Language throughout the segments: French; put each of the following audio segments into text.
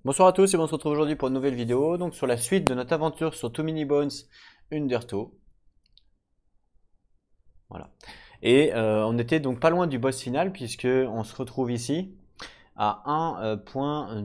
Bonsoir à tous et on se retrouve aujourd'hui pour une nouvelle vidéo, donc sur la suite de notre aventure sur Too Many Bones Undertow. Voilà. Et on était donc pas loin du boss final puisque on se retrouve ici à un point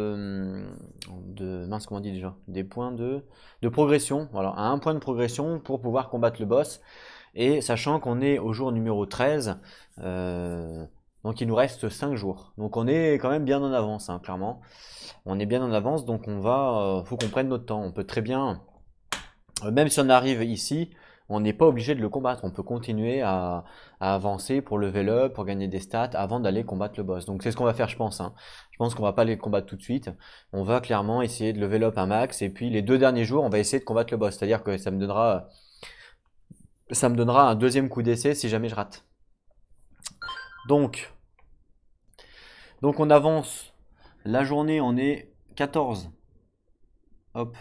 mince, comment on dit déjà, des points de progression, voilà, à un point de progression pour pouvoir combattre le boss. Et sachant qu'on est au jour numéro 13, donc il nous reste 5 jours. Donc on est quand même bien en avance, hein, clairement. On est bien en avance, donc faut qu'on prenne notre temps. On peut très bien, même si on arrive ici, on n'est pas obligé de le combattre. On peut continuer à avancer pour level up, pour gagner des stats, avant d'aller combattre le boss. Donc c'est ce qu'on va faire, je pense, hein. Je pense qu'on va pas aller le combattre tout de suite. On va clairement essayer de level up un max, et puis les 2 derniers jours, on va essayer de combattre le boss. C'est-à-dire que ça me donnera un deuxième coup d'essai si jamais je rate. Donc, donc on avance. La journée, on est 14. Hop,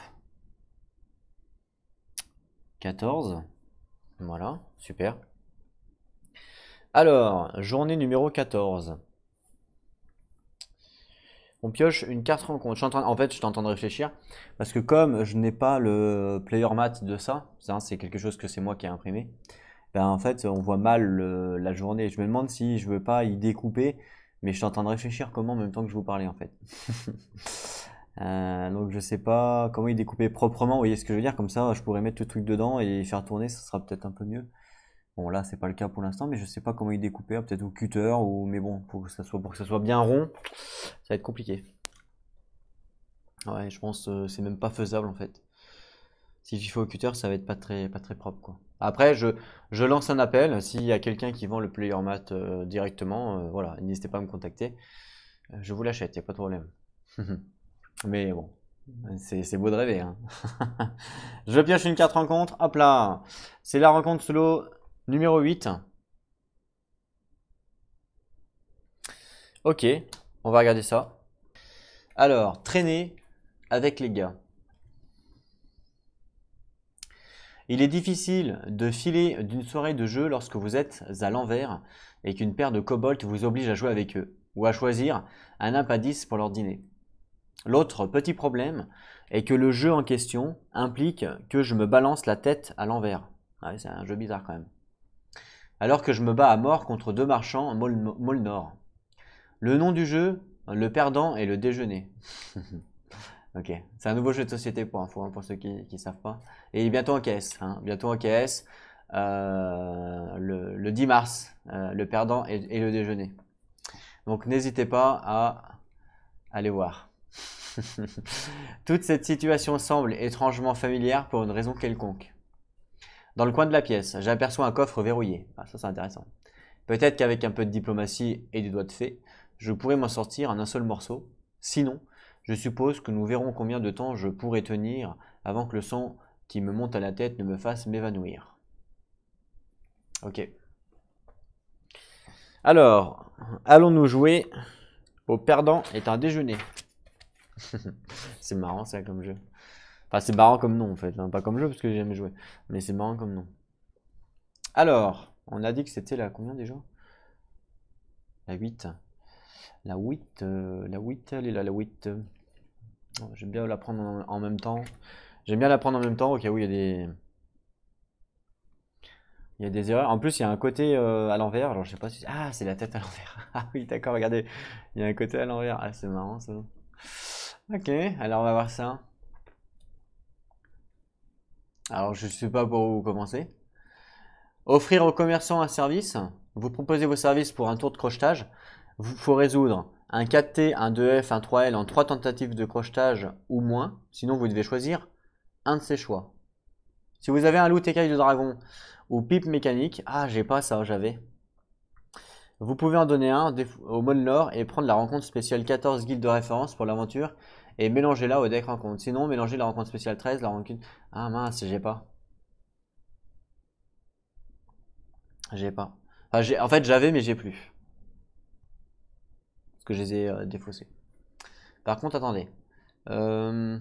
14. Voilà, super. Alors, journée numéro 14. On pioche une carte rencontre. En fait, je suis en train de réfléchir. Parce que comme je n'ai pas le player mat de ça c'est quelque chose que c'est moi qui ai imprimé. Ben, en fait, on voit mal la journée. Je me demande si je veux pas y découper. Mais je suis en train de réfléchir comment en même temps que je vous parlais en fait. Donc je sais pas comment y découper proprement. Vous voyez ce que je veux dire? Comme ça, je pourrais mettre le truc dedans et faire tourner. Ça sera peut-être un peu mieux. Bon, là, c'est pas le cas pour l'instant, mais je sais pas comment il découper, peut-être au cutter ou, mais bon, pour que ça soit bien rond, ça va être compliqué. Ouais, je pense c'est même pas faisable en fait. Si j'y fais au cutter, ça va être pas très propre quoi. Après, je lance un appel. S'il y a quelqu'un qui vend le player mat directement, voilà, n'hésitez pas à me contacter. Je vous l'achète, y a pas de problème. Mais bon, c'est beau de rêver, hein. Je pioche une carte rencontre, hop là. C'est la rencontre solo numéro 8. Ok, on va regarder ça. Alors, traîner avec les gars. Il est difficile de filer d'une soirée de jeu lorsque vous êtes à l'envers et qu'une paire de kobolds vous oblige à jouer avec eux ou à choisir un imp à 10 pour leur dîner. L'autre petit problème est que le jeu en question implique que je me balance la tête à l'envers. Ouais, c'est un jeu bizarre quand même. Alors que je me bats à mort contre deux marchands Molnor. Le nom du jeu, le perdant et le déjeuner. Ok, c'est un nouveau jeu de société pour info, hein, pour ceux qui ne savent pas. Et il est bientôt en caisse, hein, bientôt en caisse. Le 10 mars, le perdant et le déjeuner. Donc n'hésitez pas à aller voir. Toute cette situation semble étrangement familière pour une raison quelconque. Dans le coin de la pièce, j'aperçois un coffre verrouillé. Ah, ça c'est intéressant. Peut-être qu'avec un peu de diplomatie et du doigt de fée, je pourrais m'en sortir en un seul morceau. Sinon, je suppose que nous verrons combien de temps je pourrai tenir avant que le sang qui me monte à la tête ne me fasse m'évanouir. Ok. Alors, allons-nous jouer au perdant est un déjeuner. C'est marrant ça comme jeu. Enfin, c'est marrant comme nom en fait, hein. Pas comme jeu parce que j'ai jamais joué. Mais c'est marrant comme nom. Alors, on a dit que c'était la combien déjà? La 8. La 8, la 8, elle est là, la 8. J'aime bien la prendre en même temps. J'aime bien la prendre en même temps au cas où il y a des erreurs. En plus, il y a un côté à l'envers. Alors, je sais pas si. Ah, c'est la tête à l'envers. Ah oui, d'accord, regardez. Il y a un côté à l'envers. Ah, c'est marrant ça. Ok, alors on va voir ça. Alors, je sais pas pour où commencer. Offrir aux commerçants un service. Vous proposez vos services pour un tour de crochetage. Il faut résoudre un 4T, un 2F, un 3L en 3 tentatives de crochetage ou moins. Sinon, vous devez choisir un de ces choix. Si vous avez un loup écaille de dragon ou pipe mécanique, ah j'ai pas ça, j'avais. Vous pouvez en donner un au mode lore et prendre la rencontre spéciale 14 guildes de référence pour l'aventure et mélanger là au deck rencontre. Sinon, mélangez la rencontre spéciale 13, la rencontre. Ah mince, j'ai pas. J'ai pas. Enfin, en fait, j'avais, mais j'ai plus. Parce que je les ai défaussés. Par contre, attendez. Euh,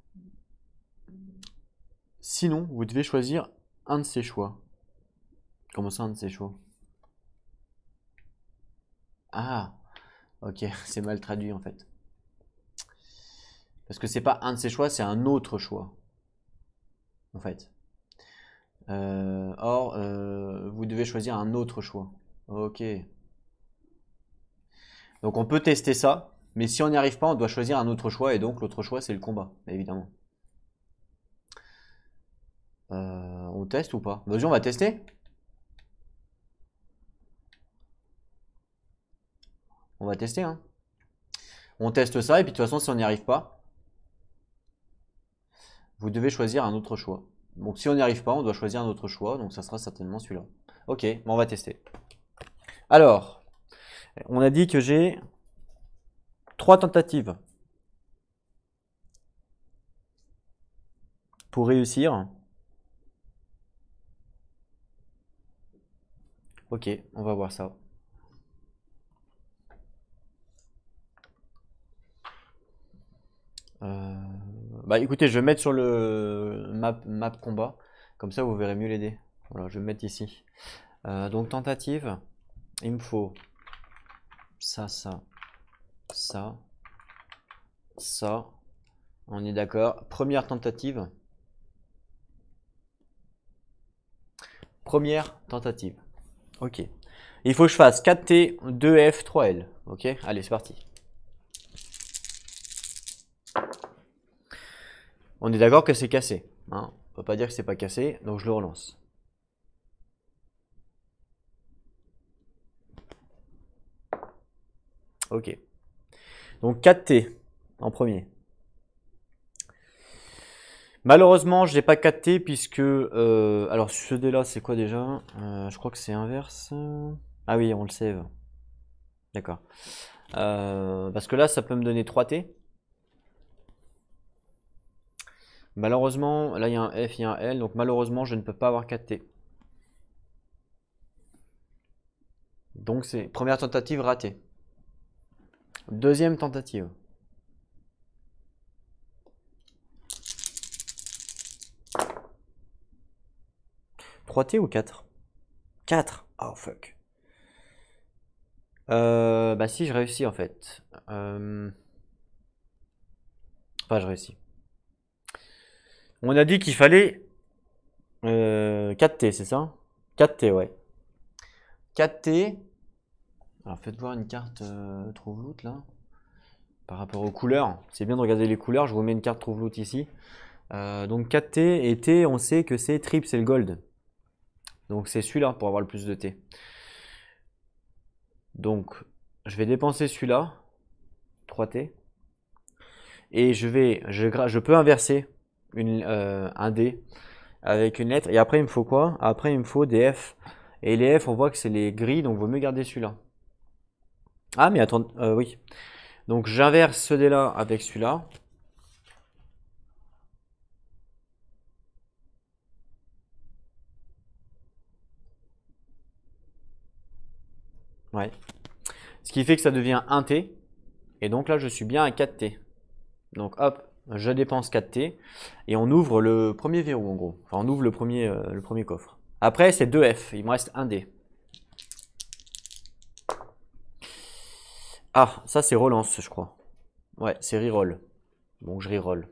Sinon, vous devez choisir un de ces choix. Comment ça, un de ces choix? Ah, ok, c'est mal traduit en fait. Parce que c'est pas un de ses choix, c'est un autre choix. En fait. Or, vous devez choisir un autre choix. Ok. Donc on peut tester ça, mais si on n'y arrive pas, on doit choisir un autre choix, et donc l'autre choix c'est le combat, évidemment. On teste ou pas? Vas-y, on va tester. On va tester, hein. On teste ça, et puis de toute façon, si on n'y arrive pas, vous devez choisir un autre choix. Donc si on n'y arrive pas, on doit choisir un autre choix, donc ça sera certainement celui-là. Ok, bon, on va tester. Alors, on a dit que j'ai 3 tentatives pour réussir. Ok, on va voir ça. Bah écoutez, je vais mettre sur le map combat, comme ça vous verrez mieux les dés. Voilà, je vais me mettre ici. Donc tentative, il me faut ça, ça, ça, ça. On est d'accord. Première tentative. Première tentative. Ok. Il faut que je fasse 4T, 2F, 3L. Ok, allez, c'est parti. On est d'accord que c'est cassé. Hein, on peut pas dire que c'est pas cassé, donc je le relance. Ok. Donc 4T en premier. Malheureusement, je n'ai pas 4T puisque... alors ce dé là, c'est quoi déjà? Je crois que c'est inverse. Ah oui, on le save. D'accord. Parce que là, ça peut me donner 3T. Malheureusement, là il y a un F, il y a un L, donc malheureusement je ne peux pas avoir 4T. Donc c'est première tentative ratée. Deuxième tentative. « 3T ou 4 ? 4. Oh fuck. Bah si, je réussis en fait. Enfin, je réussis. On a dit qu'il fallait 4T, c'est ça? 4T, ouais. 4T. Alors faites voir une carte trouve-loot là. Par rapport aux couleurs. C'est bien de regarder les couleurs. Je vous mets une carte trouve-loot ici. Donc 4T et T, on sait que c'est triple, c'est le gold. Donc c'est celui-là pour avoir le plus de T. Donc je vais dépenser celui-là. 3T. Et je peux inverser un D avec une lettre. Et après, il me faut quoi? Après, il me faut des F. Et les F, on voit que c'est les gris, donc il vaut mieux garder celui-là. Ah, mais attends, oui. Donc j'inverse ce dé-là avec celui-là. Ouais. Ce qui fait que ça devient 1T. Et donc là, je suis bien à 4T. Donc hop, je dépense 4T. Et on ouvre le premier verrou en gros. Enfin, on ouvre le premier coffre. Après, c'est 2F. Il me reste 1 D. Ah, ça c'est relance, je crois. Ouais, c'est reroll. Donc je reroll.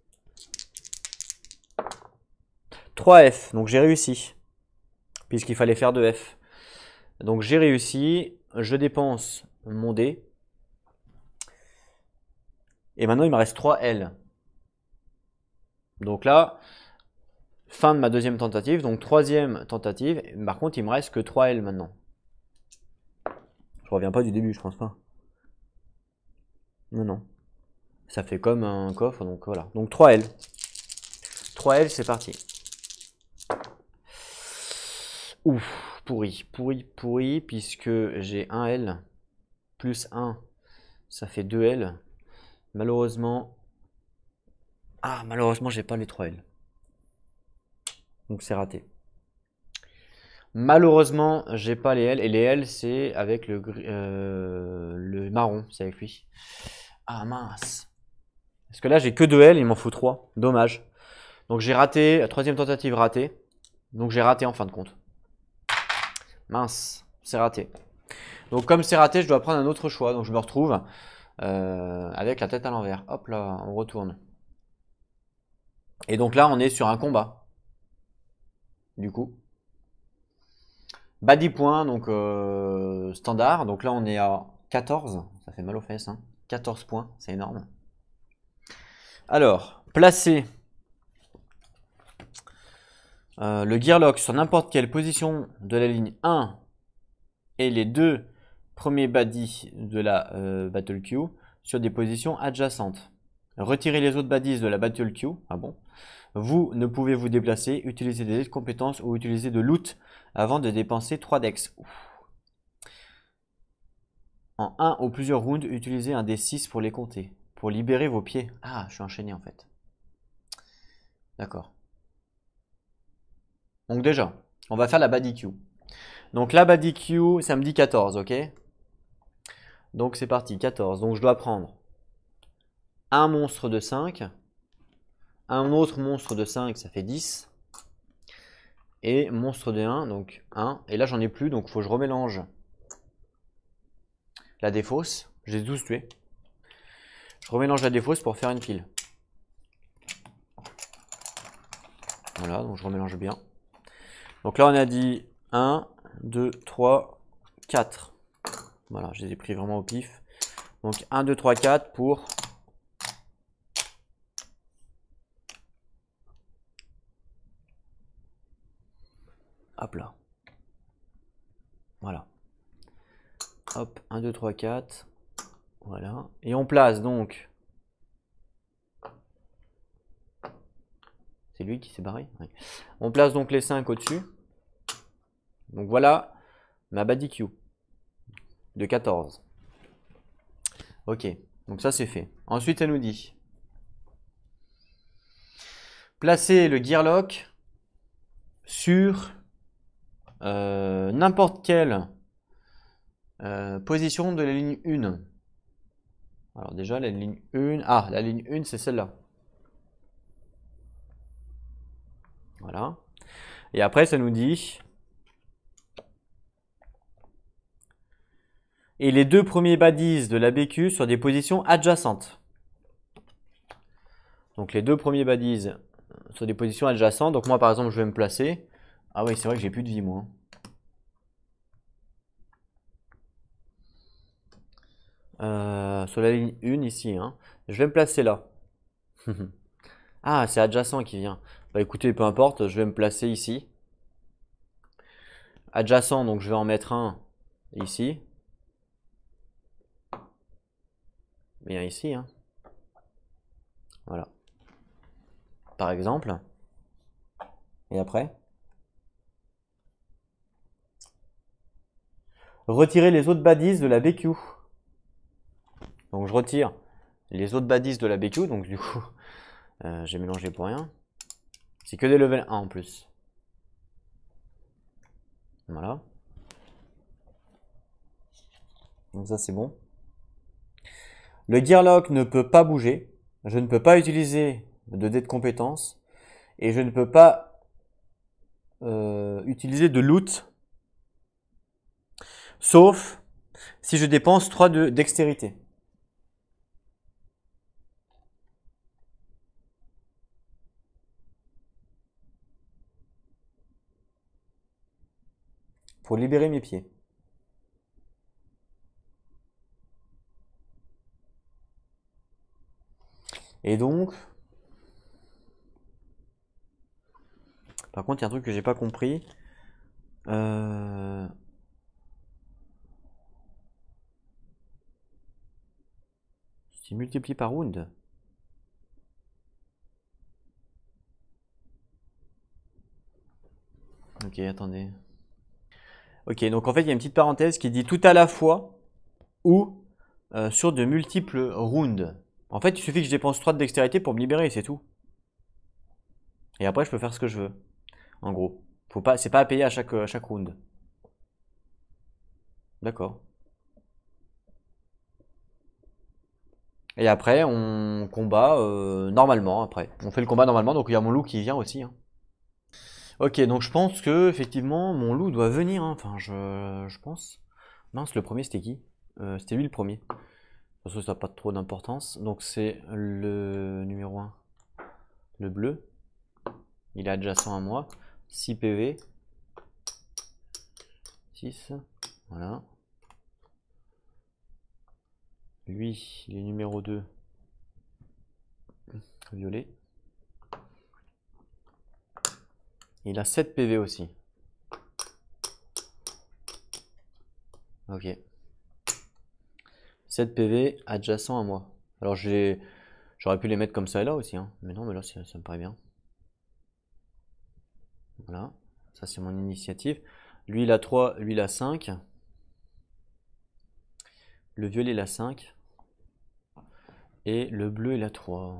3F, donc j'ai réussi. Puisqu'il fallait faire 2F. Donc j'ai réussi. Je dépense mon dé. Et maintenant, il me reste 3L. Donc là, fin de ma deuxième tentative. Donc troisième tentative. Par contre, il me reste que 3L maintenant. Je reviens pas du début, je pense pas. Non, non. Ça fait comme un coffre, donc voilà. Donc 3L. 3L, c'est parti. Ouf, pourri, puisque j'ai 1L plus 1, ça fait 2L. Malheureusement, malheureusement, j'ai pas les 3L. Donc c'est raté. Malheureusement, j'ai pas les L. Et les L, c'est avec le marron, c'est avec lui. Ah mince. Parce que là, j'ai que 2 L, il m'en faut 3. Dommage. Donc j'ai raté, la troisième tentative ratée. Donc j'ai raté en fin de compte. Mince, c'est raté. Donc comme c'est raté, je dois prendre un autre choix. Donc je me retrouve avec la tête à l'envers. Hop là, on retourne. Et donc là, on est sur un combat. Du coup. Bas 10 points, donc standard. Donc là, on est à 14. Ça fait mal aux fesses. Hein. 14 points, c'est énorme. Alors, placer le gearlock sur n'importe quelle position de la ligne 1 et les deux premiers baddies de la battle queue sur des positions adjacentes. Retirez les autres baddies de la battle queue. Ah bon? Vous ne pouvez vous déplacer, utiliser des compétences ou utiliser de loot avant de dépenser 3 dex. Ouf. En 1 ou plusieurs rounds, utilisez un D6 pour les compter. Pour libérer vos pieds. Ah, je suis enchaîné en fait. D'accord. Donc déjà, on va faire la baddie queue. Donc la baddie queue, ça me dit 14, ok? Donc c'est parti, 14. Donc je dois prendre un monstre de 5. Un autre monstre de 5, ça fait 10. Et monstre de 1, donc 1. Et là, j'en ai plus, donc il faut que je remélange la défausse. J'ai 12 tués. Je remélange la défausse pour faire une pile. Voilà, donc je remélange bien. Donc là, on a dit 1, 2, 3, 4. Voilà, je les ai pris vraiment au pif. Donc 1, 2, 3, 4 pour... Hop là. Voilà. Hop, 1, 2, 3, 4. Voilà. Et on place donc... C'est lui qui s'est barré? Oui. On place donc les 5 au-dessus. Donc voilà ma baddie queue de 14. Ok, donc ça c'est fait. Ensuite, elle nous dit placer le gearlock sur n'importe quelle position de la ligne 1. Alors déjà, la ligne 1... Ah, la ligne 1, c'est celle-là. Voilà. Et après, ça nous dit... Et les deux premiers baddies de la BQ sur des positions adjacentes. Donc les deux premiers baddies sur des positions adjacentes. Donc moi, par exemple, je vais me placer. Ah oui, c'est vrai que j'ai plus de vie, moi. Sur la ligne 1 ici. Hein. Je vais me placer là. Ah, c'est adjacent qui vient. Bah écoutez, peu importe, je vais me placer ici. Adjacent, donc je vais en mettre un ici. Et un ici. Hein. Voilà. Par exemple. Et après? Retirer les autres baddies de la BQ. Donc je retire les autres baddies de la BQ. Donc du coup, j'ai mélangé pour rien. C'est que des level 1 en plus. Voilà. Donc ça c'est bon. Le gearlock ne peut pas bouger. Je ne peux pas utiliser de dés de compétences. Et je ne peux pas utiliser de loot. Sauf si je dépense 3 de dextérité. Pour libérer mes pieds. Et donc... Par contre, il y a un truc que j'ai pas compris. C'est multiplié par round. Ok, attendez. Ok, donc en fait, il y a une petite parenthèse qui dit tout à la fois ou sur de multiples rounds. En fait, il suffit que je dépense 3 de dextérité pour me libérer, c'est tout. Et après, je peux faire ce que je veux. En gros. C'est pas à payer à chaque round. D'accord. Et après, on combat normalement. Après, on fait le combat normalement. Donc il y a mon loup qui vient aussi. Hein. Ok, donc je pense que effectivement mon loup doit venir. Hein. Enfin, je pense. Mince, le premier c'était qui? C'était lui le premier. toute façon, ça n'a pas trop d'importance. Donc c'est le numéro 1, le bleu. Il est adjacent à moi. 6 PV. 6. Voilà. Lui, il est numéro 2. Violet. Il a 7 PV aussi. Ok. 7 PV adjacent à moi. Alors j'aurais pu les mettre comme ça et là aussi, hein. Mais non, mais là ça me paraît bien. Voilà. Ça c'est mon initiative. Lui il a 3, lui il a 5. Le violet il a 5. Et le bleu il a 3.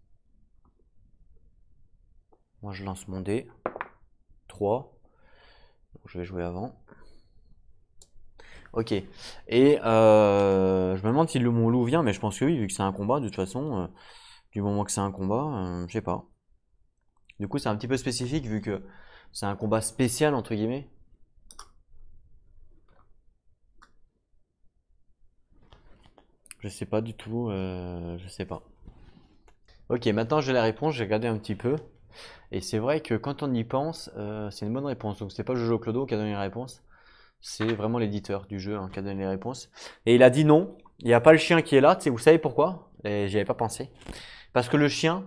Moi je lance mon dé. 3. Donc, je vais jouer avant. Ok. Et je me demande si le mon loup vient, mais je pense que oui, vu que c'est un combat, de toute façon, du moment que c'est un combat, je sais pas. Du coup, c'est un petit peu spécifique vu que c'est un combat spécial, entre guillemets. Je sais pas du tout, je sais pas. Ok, maintenant j'ai la réponse, j'ai regardé un petit peu. Et c'est vrai que quand on y pense, c'est une bonne réponse. Donc c'est pas Jojo Clodo qui a donné la réponse, c'est vraiment l'éditeur du jeu, hein, qui a donné les réponses. Et il a dit non, il n'y a pas le chien qui est là. Vous savez pourquoi? Et j'y avais pas pensé. Parce que le chien,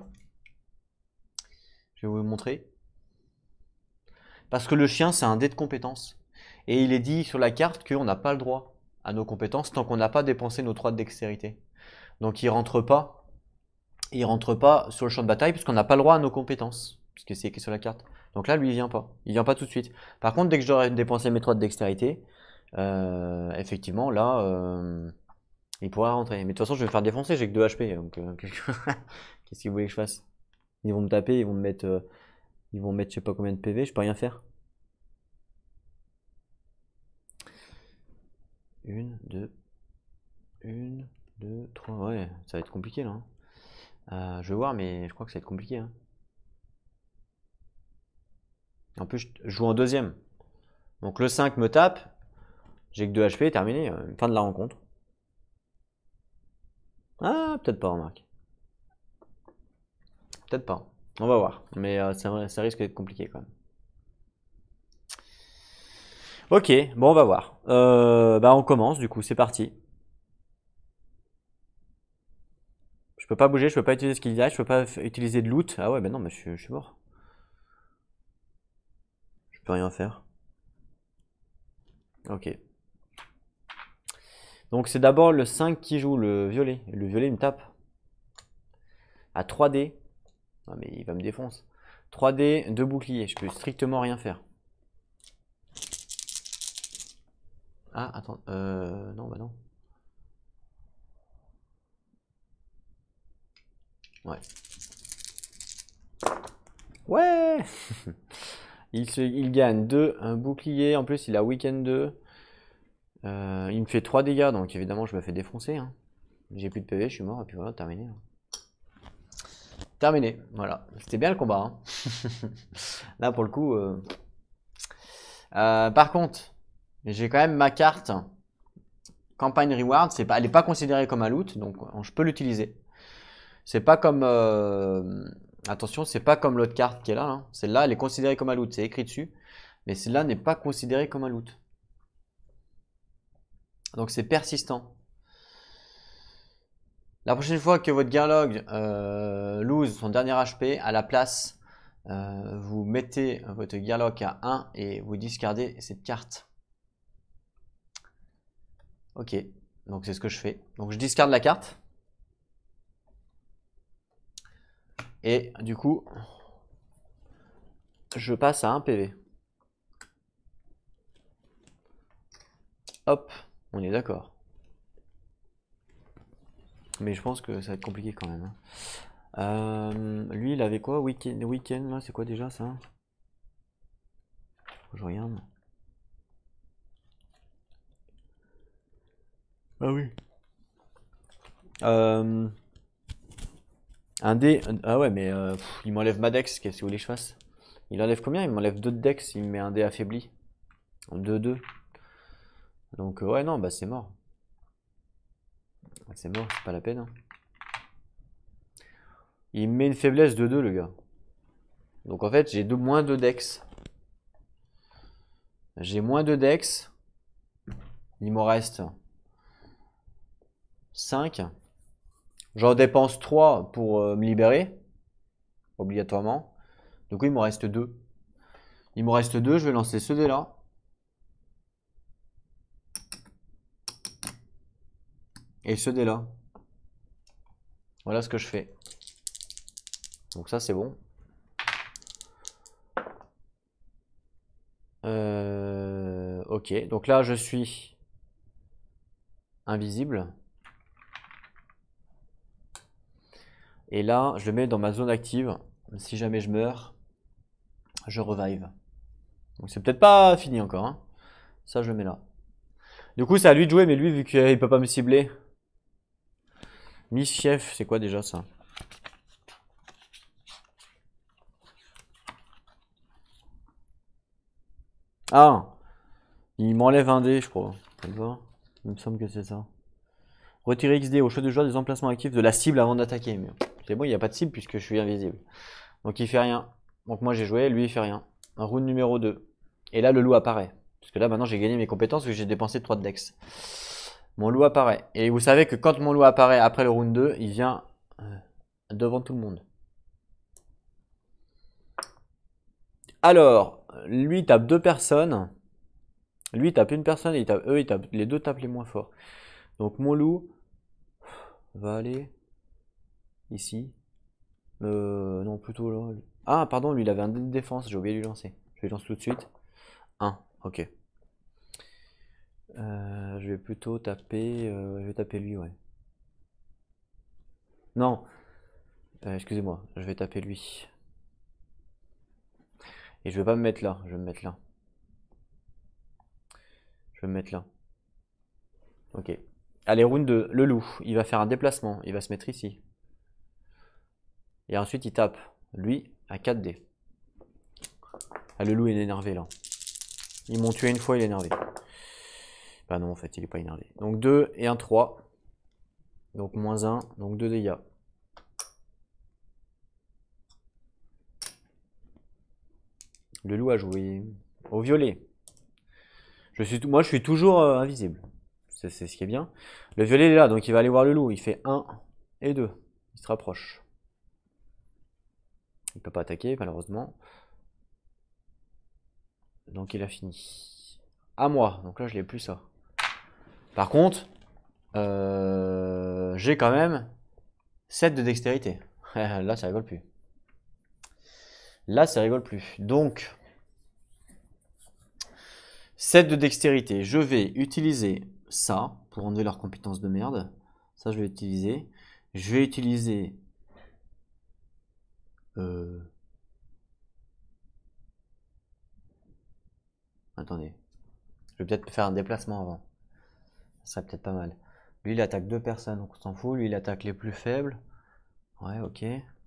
je vais vous le montrer. Parce que le chien, c'est un dé de compétences. Et il est dit sur la carte qu'on n'a pas le droit à nos compétences tant qu'on n'a pas dépensé nos 3 de dextérité. Donc il rentre pas sur le champ de bataille puisqu'on n'a pas le droit à nos compétences. Puisque c'est écrit sur la carte. Donc là, lui, il vient pas. Il vient pas tout de suite. Par contre, dès que j'aurai dépensé mes 3 de dextérité, effectivement, là, il pourra rentrer. Mais de toute façon, je vais me faire défoncer, j'ai que 2 HP. Donc, qu'est-ce que vous voulez que je fasse? Ils vont me taper, ils vont me mettre je sais pas combien de PV, je peux rien faire. 1, 2, 1, 2, 3. Ouais, ça va être compliqué là, hein. Je vais voir, mais je crois que ça va être compliqué, hein. En plus, je joue en deuxième. Donc le 5 me tape, j'ai que 2 HP, terminé, fin de la rencontre. Ah, peut-être pas, remarque. Peut-être pas. On va voir. Mais ça risque d'être compliqué quand même. Ok, bon, on va voir. Bah, on commence, du coup, c'est parti. Je peux pas bouger, je peux pas utiliser ce qu'il y a, je peux pas utiliser de loot. Ah ouais, bah non, mais je suis mort. Je peux rien faire. Ok. Donc c'est d'abord le 5 qui joue, le violet. Le violet il me tape. À 3D. Ah mais il va me défoncer. 3D, 2 boucliers, je peux strictement rien faire. Ah, attends, non, bah non. Ouais. Ouais. Il gagne 2, un bouclier, en plus il a week-end 2. Il me fait 3 dégâts, donc évidemment je me fais défoncer, hein. J'ai plus de PV, je suis mort, et puis voilà, terminé. Terminé, voilà. C'était bien le combat, hein. Là pour le coup. Par contre, j'ai quand même ma carte campagne reward, elle n'est pas considérée comme un loot, donc je peux l'utiliser. C'est pas comme attention, c'est pas comme l'autre carte qui est là, hein. Celle-là, elle est considérée comme un loot, c'est écrit dessus, mais celle-là n'est pas considérée comme un loot. Donc c'est persistant. La prochaine fois que votre Gearlog lose son dernier HP, à la place, vous mettez votre Gearlog à 1 et vous discardez cette carte. Ok, donc c'est ce que je fais. Donc je discarde la carte. Et du coup, je passe à 1 PV. Hop, on est d'accord. Mais je pense que ça va être compliqué quand même, hein. Lui, il avait quoi? Week-end, là, c'est quoi déjà ça? Je regarde. Ah oui. Un dé. Ah ouais, mais il m'enlève ma dex. Qu'est-ce que vous voulez que je fasse? Il enlève combien? Il m'enlève 2 de dex. Il me met un dé affaibli. En 2-2. Donc, ouais, non, bah c'est mort. C'est mort, c'est pas la peine. Hein. Il me met une faiblesse de 2, le gars. Donc en fait, j'ai moins 2 dex. J'ai moins 2 dex. Il m'en reste 5. J'en dépense 3 pour me libérer. Obligatoirement. Du coup, il m'en reste 2. Il m'en reste 2, je vais lancer ce dé là. Et ce dé là. Voilà ce que je fais. Donc ça, c'est bon. Ok, donc là, je suis invisible. Et là, je le mets dans ma zone active. Si jamais je meurs, je revive. Donc c'est peut-être pas fini encore. Hein. Ça, je le mets là. Du coup, c'est à lui de jouer, mais lui, vu qu'il peut pas me cibler. Mischief, c'est quoi déjà ça? Ah, il m'enlève un dé, je crois. Il me semble que c'est ça. Retirer XD au choix du joueur des emplacements actifs de la cible avant d'attaquer. Mais c'est bon, il n'y a pas de cible puisque je suis invisible. Donc il fait rien. Donc moi j'ai joué, lui il fait rien. Un round numéro 2. Et là le loup apparaît. Parce que là maintenant j'ai gagné mes compétences vu que j'ai dépensé 3 de dex. Mon loup apparaît. Et vous savez que quand mon loup apparaît après le round 2, il vient devant tout le monde. Alors, lui il tape 2 personnes. Lui il tape une personne et eux ils tapent, les deux tapent les moins forts. Donc mon loup va aller ici. Non, plutôt là. Ah, pardon, lui il avait un dé de défense, j'ai oublié de lui lancer. Je lui lance tout de suite. 1, ok. Je vais plutôt taper. Je vais taper lui, ouais. Non, excusez-moi, je vais taper lui. Et je vais pas me mettre là, je vais me mettre là. Je vais me mettre là. Ok. Allez, round 2, le loup. Il va faire un déplacement, il va se mettre ici. Et ensuite il tape, lui, à 4D. Ah, le loup est énervé là. Ils m'ont tué une fois, il est énervé. Bah non, en fait, il est pas énervé. Donc 2 et un 3. Donc moins 1, donc 2 dégâts. Le loup a joué au violet. Moi, je suis toujours invisible. C'est ce qui est bien. Le violet est là, donc il va aller voir le loup. Il fait 1 et 2. Il se rapproche. Il ne peut pas attaquer, malheureusement. Donc il a fini. À moi. Donc là, je n'ai plus ça. Par contre, j'ai quand même 7 de dextérité. Là, ça rigole plus. Là, ça rigole plus. Donc, 7 de dextérité. Je vais utiliser ça pour enlever leurs compétences de merde. Ça, je vais utiliser. Je vais utiliser... Attendez. Je vais peut-être faire un déplacement avant. Ça serait peut-être pas mal. Lui, il attaque 2 personnes, donc on s'en fout. Lui, il attaque les plus faibles. Ouais, ok.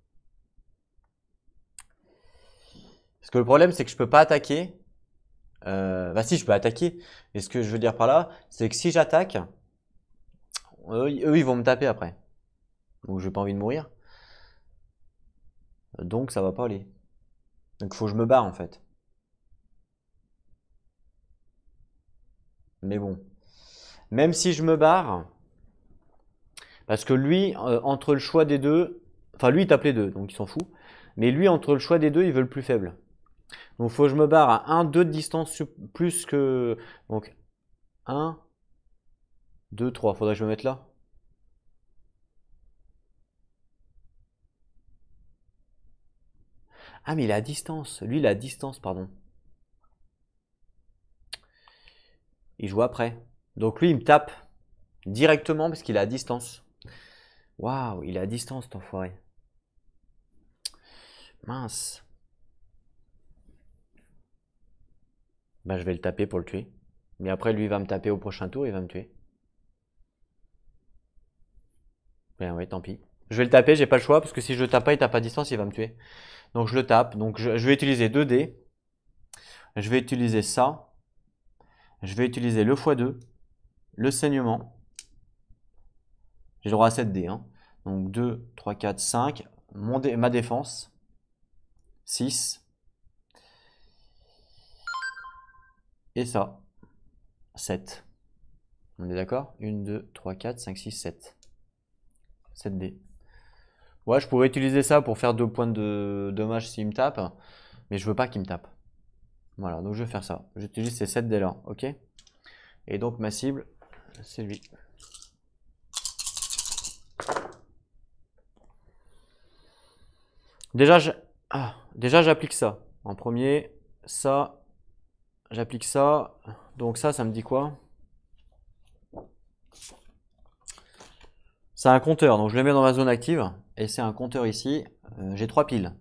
Parce que le problème, c'est que je peux pas attaquer. Bah si, je peux attaquer. Et ce que je veux dire par là, c'est que si j'attaque, eux, ils vont me taper après. Donc, j'ai pas envie de mourir. Donc, ça va pas aller. Donc, il faut que je me barre, en fait. Mais bon. Même si je me barre, parce que lui, entre le choix des deux, enfin lui il tape les deux, donc il s'en fout. Mais lui, entre le choix des deux, il veut le plus faible. Donc il faut que je me barre à 1, 2 de distance plus que... Donc 1, 2, 3. Faudrait que je me mette là. Ah mais il est à distance. Lui il est à distance, pardon. Il joue après. Donc lui il me tape directement parce qu'il est à distance. Waouh, il est à distance cet enfoiré. Mince. Bah je vais le taper pour le tuer. Mais après lui il va me taper au prochain tour, il va me tuer. Ben ouais, tant pis. Je vais le taper, j'ai pas le choix, parce que si je le tape pas, il tape à distance, il va me tuer. Donc je le tape. Donc je vais utiliser 2 dés. Je vais utiliser ça. Je vais utiliser le x2, le saignement. J'ai le droit à 7 dés. Hein. Donc 2, 3, 4, 5. Ma défense. 6. Et ça. 7. On est d'accord? 1, 2, 3, 4, 5, 6, 7. 7 dés. Ouais, je pourrais utiliser ça pour faire 2 points de dommage s'il me tape. Mais je veux pas qu'il me tape. Voilà, donc je vais faire ça. J'utilise ces 7 dés là. Ok? Et donc ma cible, c'est lui. Déjà, j'applique ça. En premier, ça, j'applique ça. Donc ça me dit quoi? C'est un compteur, donc je le mets dans ma zone active. Et c'est un compteur ici. J'ai 3 piles.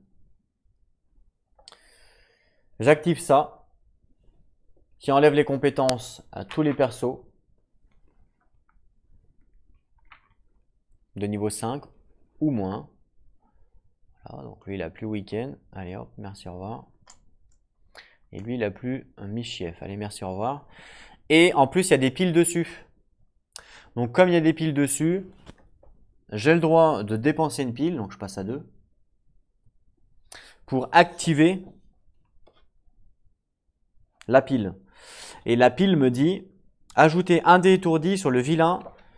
J'active ça, qui enlève les compétences à tous les persos de niveau 5 ou moins. Voilà, donc lui il a plus week-end. Allez hop, merci, au revoir. Et lui il a plus un mi-chief. Allez, merci, au revoir. Et en plus il y a des piles dessus. Donc comme il y a des piles dessus, j'ai le droit de dépenser une pile, donc je passe à 2, pour activer la pile. Et la pile me dit, ajouter un dé étourdi sur le vilain,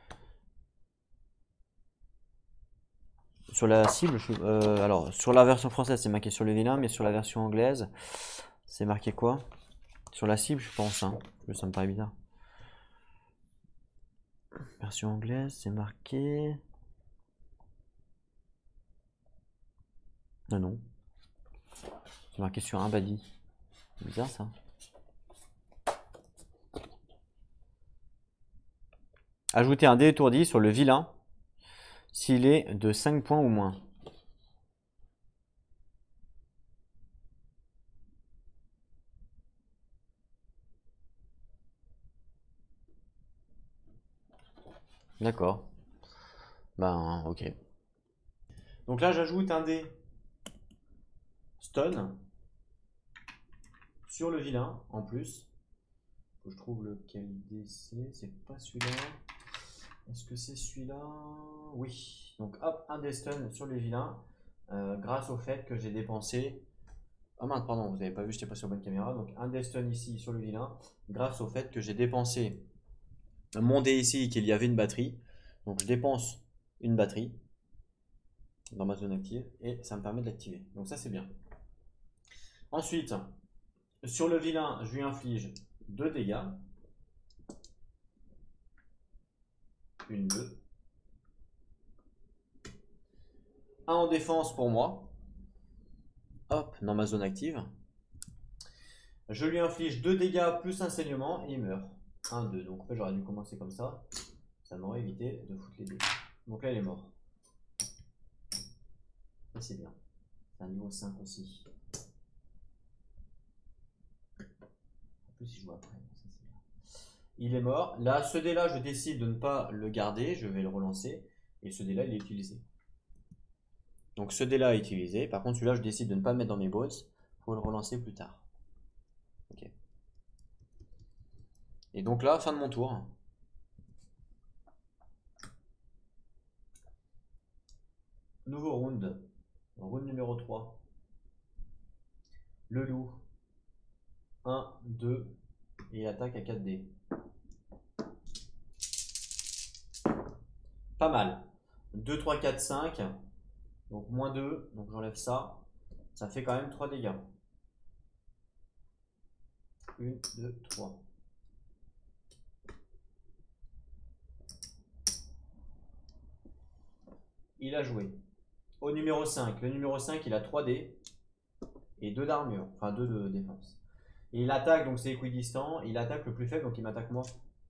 sur la cible, alors sur la version française c'est marqué sur le vilain, mais sur la version anglaise, c'est marqué quoi? Sur la cible je pense, hein. Ça me paraît bizarre. Version anglaise c'est marqué... Non. C'est marqué sur un body. C'est bizarre ça. Ajouter un dé étourdi sur le vilain s'il est de 5 points ou moins. D'accord. Ben, ok. Donc là, j'ajoute un dé stun sur le vilain en plus. Faut que je trouve lequel dé c'est. C'est pas celui-là. Est-ce que c'est celui-là? Oui. Donc hop, un dé stun sur le vilain grâce au fait que j'ai dépensé. Ah mince, pardon, vous n'avez pas vu, je n'étais pas sur la bonne caméra. Donc un dé stun ici sur le vilain grâce au fait que j'ai dépensé mon dé ici qu'il y avait une batterie. Donc je dépense une batterie dans ma zone active et ça me permet de l'activer. Donc ça c'est bien. Ensuite, sur le vilain, je lui inflige 2 dégâts. 1, 2. 1 en défense pour moi. Hop, dans ma zone active. Je lui inflige 2 dégâts plus un saignement et il meurt. 1, 2. Donc en fait j'aurais dû commencer comme ça. Ça m'aurait évité de foutre les dés. Donc là il est mort. Ça c'est bien. C'est un niveau 5 aussi. En plus il joue après. Ça, c'est bien. Il est mort. Là, ce dé là je décide de ne pas le garder. Je vais le relancer. Et ce dé là il est utilisé. Donc ce dé là est utilisé. Par contre celui-là je décide de ne pas le mettre dans mes bots. Il faut le relancer plus tard. Ok. Et donc là, fin de mon tour. Nouveau round. Round numéro 3. Le loup. 1, 2. Et attaque à 4 dés. Pas mal. 2, 3, 4, 5. Donc moins 2. Donc j'enlève ça. Ça fait quand même 3 dégâts. 1, 2, 3. Il a joué. Au numéro 5. Le numéro 5, il a 3 dés. Et 2 d'armure. Enfin 2 de défense. Et il attaque, donc c'est équidistant. Il attaque le plus faible, donc il m'attaque moi.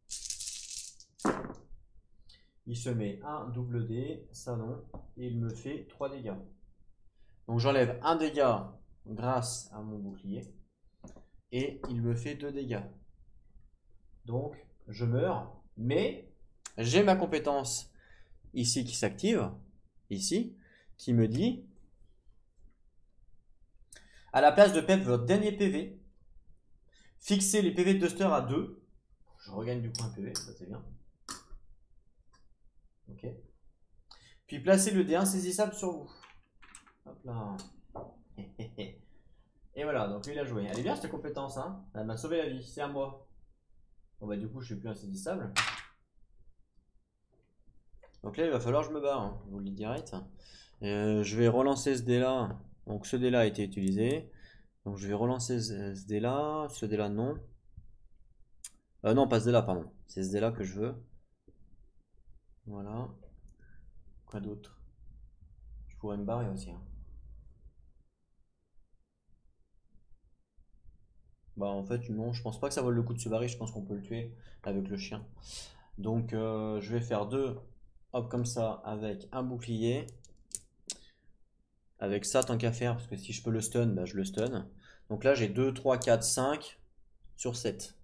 Il se met un double dé, ça non, et il me fait 3 dégâts. Donc j'enlève un dégât grâce à mon bouclier, et il me fait 2 dégâts. Donc je meurs, mais j'ai ma compétence ici qui s'active, ici, qui me dit, à la place de perdre votre dernier PV, fixez les PV de Duster à 2. Je regagne du point PV, ça c'est bien. Ok. Puis placez le D1 saisissable sur vous. Hop là. Et voilà, donc lui il a joué. Elle est bien cette compétence, hein. Elle m'a sauvé la vie, c'est à moi. Bon bah du coup je suis plus insaisissable. Donc là il va falloir que je me barre, hein. Je vous le dis direct. Je vais relancer ce dé là. Donc ce dé là a été utilisé. Donc je vais relancer ce dé là. Ce dé là non. Non, pas ce dé là, pardon. C'est ce dé là que je veux. Voilà. Quoi d'autre? Je pourrais me barrer aussi, hein. Bah en fait non, je pense pas que ça vaut le coup de se barrer, je pense qu'on peut le tuer avec le chien. Donc je vais faire deux, hop comme ça, avec un bouclier. Avec ça tant qu'à faire, parce que si je peux le stun, bah, je le stun. Donc là j'ai 2, 3, 4, 5 sur 7.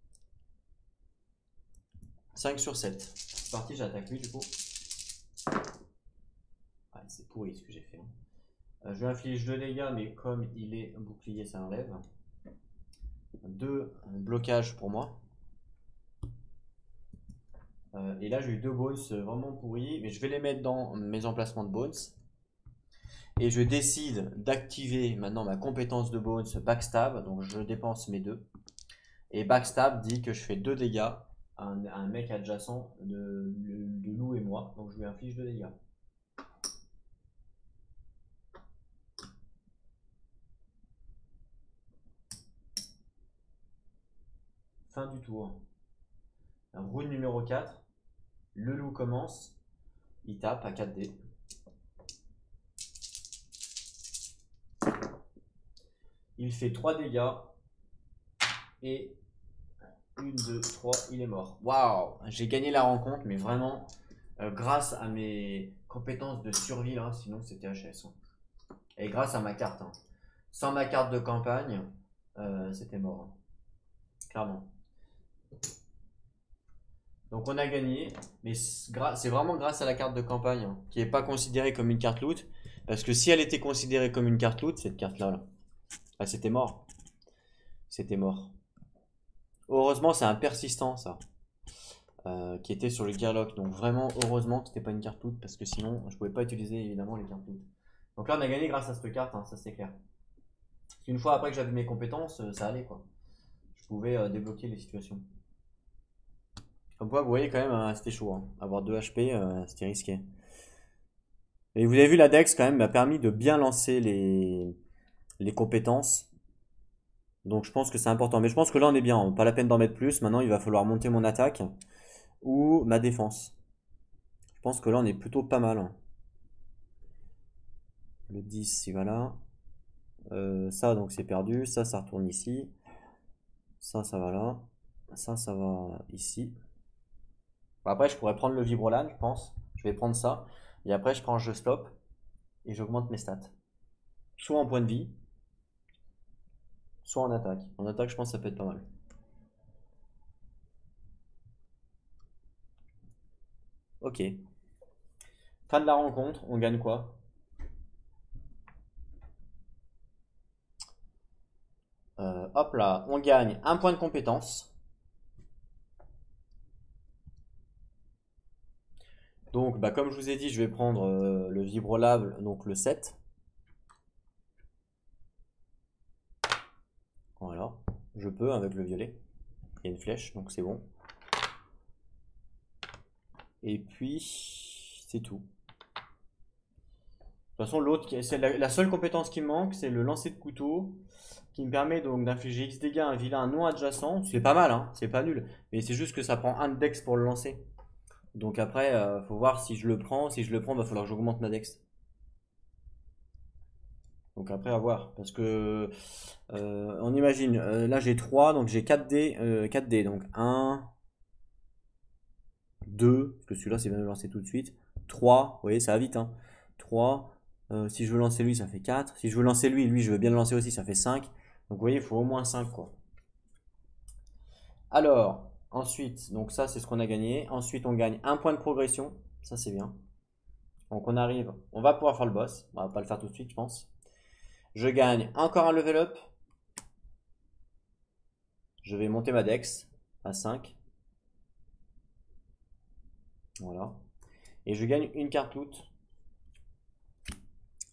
5 sur 7. C'est parti, j'attaque lui du coup. Ouais, c'est pourri ce que j'ai fait, hein. Je lui inflige 2 dégâts, mais comme il est bouclier, ça enlève. 2 blocages pour moi. Et là j'ai eu 2 bones vraiment pourris, mais je vais les mettre dans mes emplacements de bones. Et je décide d'activer maintenant ma compétence de bones backstab, donc je dépense mes 2. Et backstab dit que je fais 2 dégâts à un mec adjacent de Lou et moi, donc je lui inflige 2 dégâts. Fin du tour. Roue numéro 4. Le loup commence. Il tape à 4 dés. Il fait 3 dégâts. Et 1, 2, 3, il est mort. Waouh! J'ai gagné la rencontre, mais vraiment grâce à mes compétences de survie là, sinon c'était HS, hein. Et grâce à ma carte, hein. Sans ma carte de campagne, c'était mort, hein. Clairement. Donc on a gagné, mais c'est vraiment grâce à la carte de campagne, hein, qui n'est pas considérée comme une carte loot. Parce que si elle était considérée comme une carte loot, cette carte-là, là, ah, c'était mort. C'était mort. Heureusement, c'est un persistant, ça, qui était sur le Gearlock. Donc vraiment, heureusement que c'était pas une carte loot, parce que sinon, je pouvais pas utiliser évidemment les cartes loot. Donc là, on a gagné grâce à cette carte, hein, ça c'est clair. Une fois après que j'avais mes compétences, ça allait quoi. Je pouvais débloquer les situations. Comme quoi, vous voyez quand même, c'était chaud, hein. Avoir 2 HP, c'était risqué. Et vous avez vu, la Dex quand même m'a permis de bien lancer les compétences. Donc je pense que c'est important. Mais je pense que là on est bien, hein. Pas la peine d'en mettre plus. Maintenant il va falloir monter mon attaque ou ma défense. Je pense que là on est plutôt pas mal, hein. Le 10 il va là. Ça donc c'est perdu. Ça retourne ici. Ça va là. Ça va ici. Bon, après je pourrais prendre le vibrolan, je pense. Je vais prendre ça. Et après je prends je stop. Et j'augmente mes stats. Soit en point de vie, soit en attaque. En attaque, je pense que ça peut être pas mal. Ok. Fin de la rencontre, on gagne quoi? Hop là, on gagne un point de compétence. Donc, bah, comme je vous ai dit, je vais prendre le vibrolable, donc le 7. Voilà. Je peux avec le violet. Il y a une flèche, donc c'est bon. Et puis, c'est tout. De toute façon, l'autre, c'est la seule compétence qui me manque, c'est le lancer de couteau, qui me permet donc d'infliger X dégâts à un vilain non adjacent. C'est pas mal, hein, c'est pas nul. Mais c'est juste que ça prend un dex pour le lancer. Donc après, faut voir si je le prends. Si je le prends, va falloir que j'augmente ma dex. Donc après, à voir. Parce que, on imagine, là j'ai 3, donc j'ai 4 dés. 4 dés, donc 1, 2, parce que celui-là c'est bien de le lancer tout de suite. 3, vous voyez, ça va vite, hein. 3, si je veux lancer lui, ça fait 4. Si je veux lancer lui, je veux bien le lancer aussi, ça fait 5. Donc vous voyez, il faut au moins 5 quoi. Alors, ensuite, donc ça c'est ce qu'on a gagné. Ensuite, on gagne un point de progression. Ça c'est bien. Donc on arrive, on va pouvoir faire le boss. On va pas le faire tout de suite, je pense. Je gagne encore un level up. Je vais monter ma dex à 5. Voilà. Et je gagne une carte loot.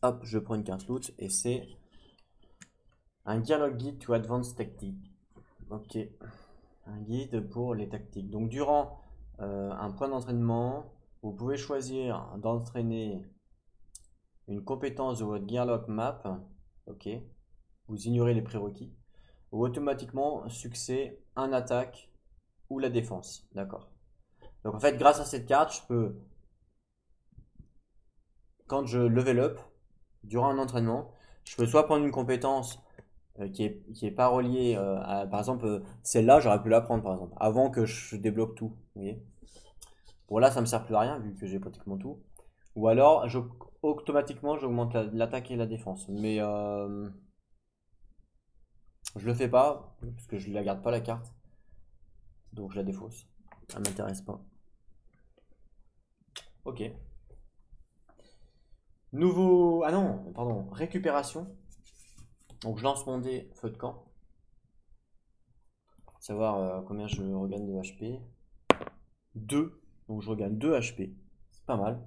Hop, je prends une carte loot et c'est un dialogue guide to advanced tactics. Ok, un guide pour les tactiques. Donc durant un point d'entraînement, vous pouvez choisir d'entraîner une compétence de votre Gearlock map. Ok, vous ignorez les prérequis. Ou automatiquement succès, un attaque ou la défense. D'accord. Donc en fait, grâce à cette carte, je peux, quand je level up, durant un entraînement, je peux soit prendre une compétence qui est pas reliée à, par exemple, celle-là, j'aurais pu la prendre par exemple, avant que je débloque tout. Vous voyez. Bon là, ça me sert plus à rien vu que j'ai pratiquement tout. Ou alors, automatiquement, j'augmente l'attaque et la défense. Mais je le fais pas parce que je la garde pas la carte, donc je la défausse. Ça m'intéresse pas. Ok. Nouveau. Ah non, pardon. Récupération. Donc je lance mon dé feu de camp. Savoir combien je regagne de HP. 2. Donc je regagne 2 HP. C'est pas mal.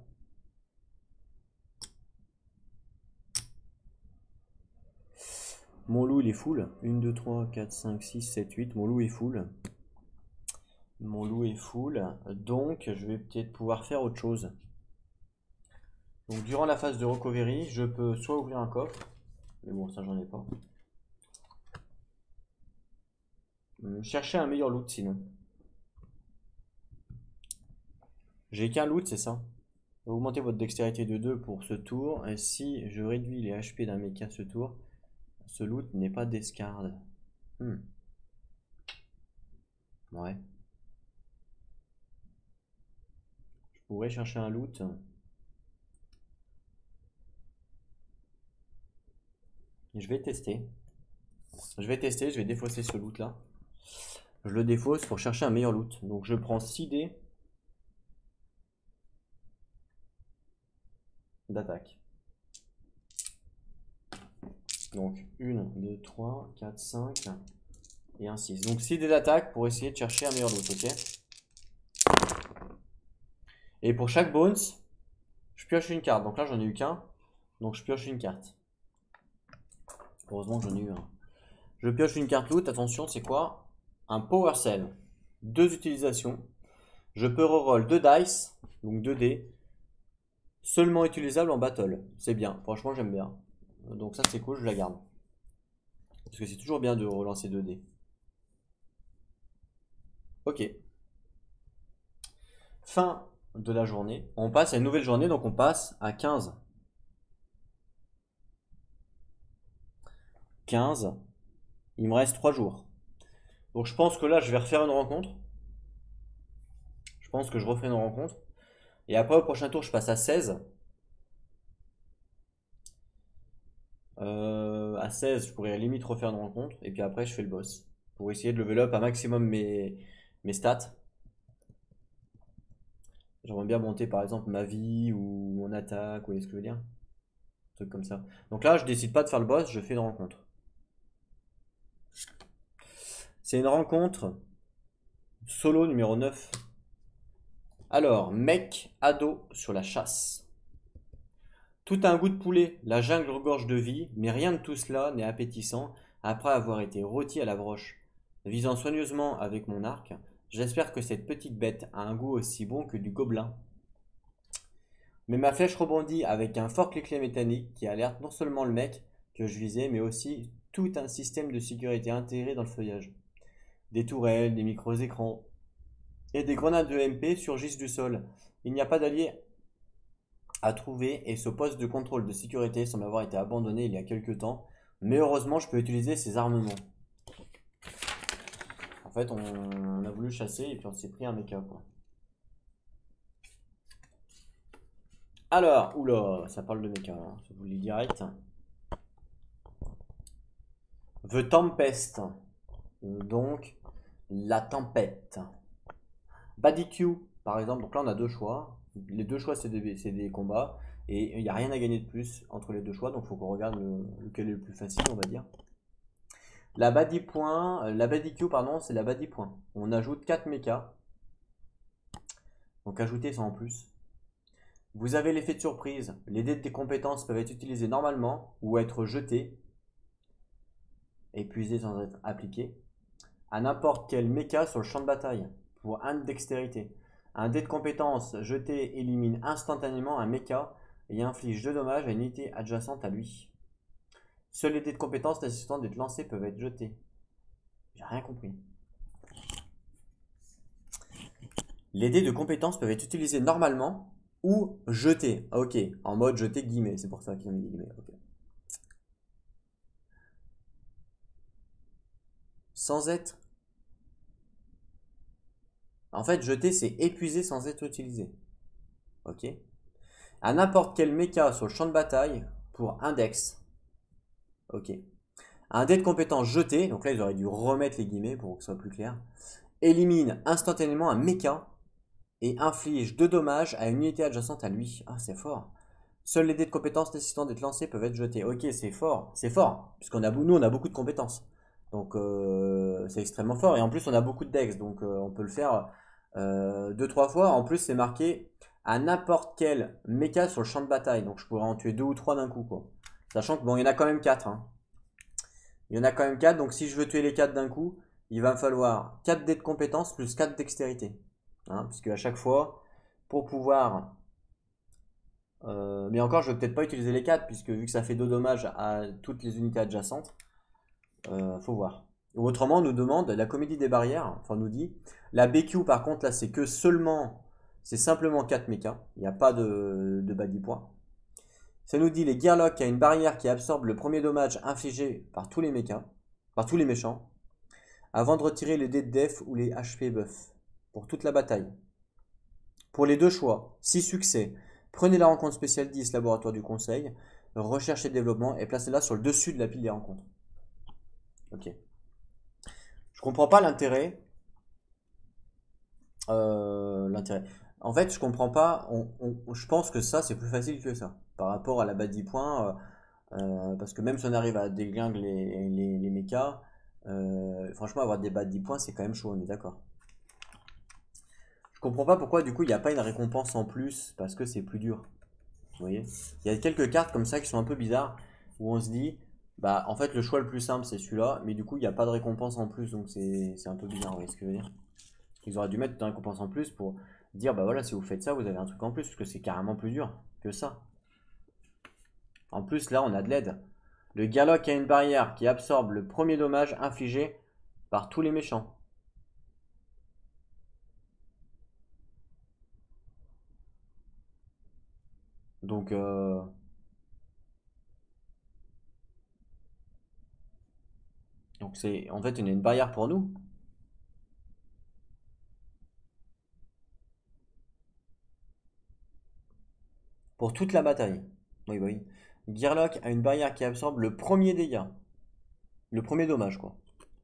Mon loup il est full. 1, 2, 3, 4, 5, 6, 7, 8. Mon loup est full. Mon loup est full. Donc je vais peut-être pouvoir faire autre chose. Donc durant la phase de recovery, je peux soit ouvrir un coffre. Mais bon, ça j'en ai pas. Chercher un meilleur loot sinon. J'ai qu'un loot, c'est ça. Augmentez votre dextérité de 2 pour ce tour. Et si je réduis les HP d'un mecha ce tour, ce loot n'est pas discard. Ouais. Je pourrais chercher un loot. Et je vais tester. Je vais défausser ce loot là. Je le défausse pour chercher un meilleur loot. Donc je prends 6 dés d'attaque. Donc 1, 2, 3, 4, 5 et un 6. Donc 6 dés d'attaque pour essayer de chercher un meilleur loot, ok? Et pour chaque bones, je pioche une carte. Donc là j'en ai eu qu'un. Donc je pioche une carte. Heureusement que j'en ai eu un. Je pioche une carte loot, attention, c'est quoi? Un power cell. 2 utilisations. Je peux reroll 2 dice, donc 2 dés. Seulement utilisable en battle. C'est bien, franchement j'aime bien. Donc ça c'est cool, je la garde. Parce que c'est toujours bien de relancer 2 dés. Ok. Fin de la journée. On passe à une nouvelle journée, donc on passe à 15. 15. Il me reste 3 jours. Donc je pense que là je vais refaire une rencontre. Je pense que je refais une rencontre. Et après au prochain tour je passe à 16. À 16 je pourrais limite refaire une rencontre. Et puis après je fais le boss. Pour essayer de level up un maximum mes stats. J'aimerais bien monter par exemple ma vie ou mon attaque, vous voyez ce que je veux dire? Un truc comme ça. Donc là, je décide pas de faire le boss, je fais une rencontre. C'est une rencontre solo numéro 9. Alors, mec, ado sur la chasse. Tout a un goût de poulet, la jungle regorge de vie, mais rien de tout cela n'est appétissant après avoir été rôti à la broche. Visant soigneusement avec mon arc, j'espère que cette petite bête a un goût aussi bon que du gobelin. Mais ma flèche rebondit avec un fort cliquet mécanique qui alerte non seulement le mec que je visais, mais aussi tout un système de sécurité intégré dans le feuillage. Des tourelles, des micros-écrans et des grenades de MP surgissent du sol. Il n'y a pas d'allié à trouver et ce poste de contrôle de sécurité semble avoir été abandonné il y a quelques temps. Mais heureusement, je peux utiliser ces armements. En fait, on a voulu chasser et puis on s'est pris un mecha, quoi. Alors, oula, ça parle de mecha, hein, je vous le dis direct. The Tempest. Donc, la tempête. Barbecue, par exemple. Donc là, on a deux choix. Les deux choix, c'est des combats. Et il n'y a rien à gagner de plus entre les deux choix. Donc, il faut qu'on regarde lequel est le plus facile, on va dire. La Barbecue, pardon, c'est la Barbecue point. On ajoute 4 mechas. Donc, ajouter ça en plus. Vous avez l'effet de surprise. Les dés des compétences peuvent être utilisés normalement ou être jetés, épuisés sans être appliqués, à n'importe quel mecha sur le champ de bataille pour 1 de dextérité. Un dé de compétence jeté élimine instantanément un mecha et inflige 2 dommages à une unité adjacente à lui. Seuls les dés de compétence nécessitant d'être lancés peuvent être jetés. J'ai rien compris. Les dés de compétence peuvent être utilisés normalement ou jetés. Ah, ok, en mode jeté guillemets, c'est pour ça qu'ils ont mis des guillemets. Okay. Sans être. En fait, jeter, c'est épuiser sans être utilisé. Ok. À n'importe quel mecha sur le champ de bataille pour index. Ok. Un dé de compétence jeté, donc là ils auraient dû remettre les guillemets pour que ce soit plus clair, élimine instantanément un mecha et inflige 2 dommages à une unité adjacente à lui. Ah, c'est fort. Seuls les dés de compétences nécessitant d'être lancés peuvent être jetés. Ok, c'est fort, puisqu'on a, nous on a beaucoup de compétences. Donc c'est extrêmement fort. Et en plus on a beaucoup de dex, donc on peut le faire 2-3 fois. En plus c'est marqué à n'importe quel mecha sur le champ de bataille. Donc je pourrais en tuer 2 ou 3 d'un coup, quoi. Sachant que bon, il y en a quand même 4. Hein. Il y en a quand même 4, donc si je veux tuer les 4 d'un coup, il va me falloir 4 dés de compétences plus 4 dextérité. Hein, puisque à chaque fois, pour pouvoir... mais encore, je vais peut-être pas utiliser les 4, puisque vu que ça fait 2 dommages à toutes les unités adjacentes, faut voir. Ou autrement, on nous demande, la comédie des barrières, enfin nous dit, la BQ par contre, là c'est que seulement, c'est simplement 4 mechas, il n'y a pas de body point. Ça nous dit les Gearlock a une barrière qui absorbe le premier dommage infligé par tous les mechas, par tous les méchants, avant de retirer les dés de def ou les HP buff pour toute la bataille. Pour les deux choix, 6 succès, prenez la rencontre spéciale 10, laboratoire du conseil, recherche et développement, et placez-la sur le dessus de la pile des rencontres. Ok. Je comprends pas l'intérêt. L'intérêt. En fait, je comprends pas. Je pense que ça, c'est plus facile que ça. Par rapport à la bas 10 points. Parce que même si on arrive à déglinguer les mechas, franchement, avoir des bas 10 points, c'est quand même chaud, on est d'accord. Je comprends pas pourquoi, du coup, il n'y a pas une récompense en plus, parce que c'est plus dur. Vous voyez? Il y a quelques cartes comme ça qui sont un peu bizarres, où on se dit, bah, en fait, le choix le plus simple, c'est celui-là, mais du coup, il n'y a pas de récompense en plus, donc c'est un peu bizarre, vous voyez ce que je veux dire? Ils auraient dû mettre une récompense en plus pour dire, bah voilà, si vous faites ça, vous avez un truc en plus, parce que c'est carrément plus dur que ça. En plus, là, on a de l'aide. Le Gearlock a une barrière qui absorbe le premier dommage infligé par tous les méchants. Donc, c'est en fait une barrière pour nous. Pour toute la bataille. Oui, bah oui. Gearlock a une barrière qui absorbe le premier dégât. Le premier dommage, quoi.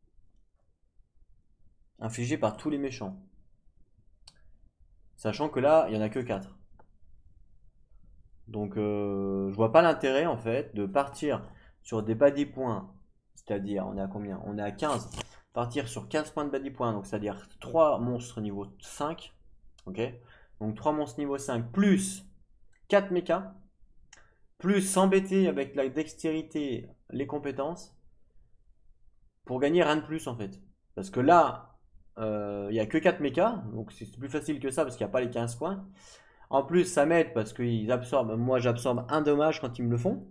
Infligé par tous les méchants. Sachant que là, il n'y en a que 4. Donc, je vois pas l'intérêt, en fait, de partir sur des body points. C'est-à-dire, on est à combien? On est à 15. Partir sur 15 points de body points, donc c'est-à-dire 3 monstres niveau 5. Ok? Donc 3 monstres niveau 5 plus 4 mechas. Plus s'embêter avec la dextérité, les compétences. Pour gagner rien de plus, en fait. Parce que là, il n'y a que 4 mechas. Donc c'est plus facile que ça parce qu'il n'y a pas les 15 points. En plus, ça m'aide parce qu'ils absorbent. Moi, j'absorbe un dommage quand ils me le font.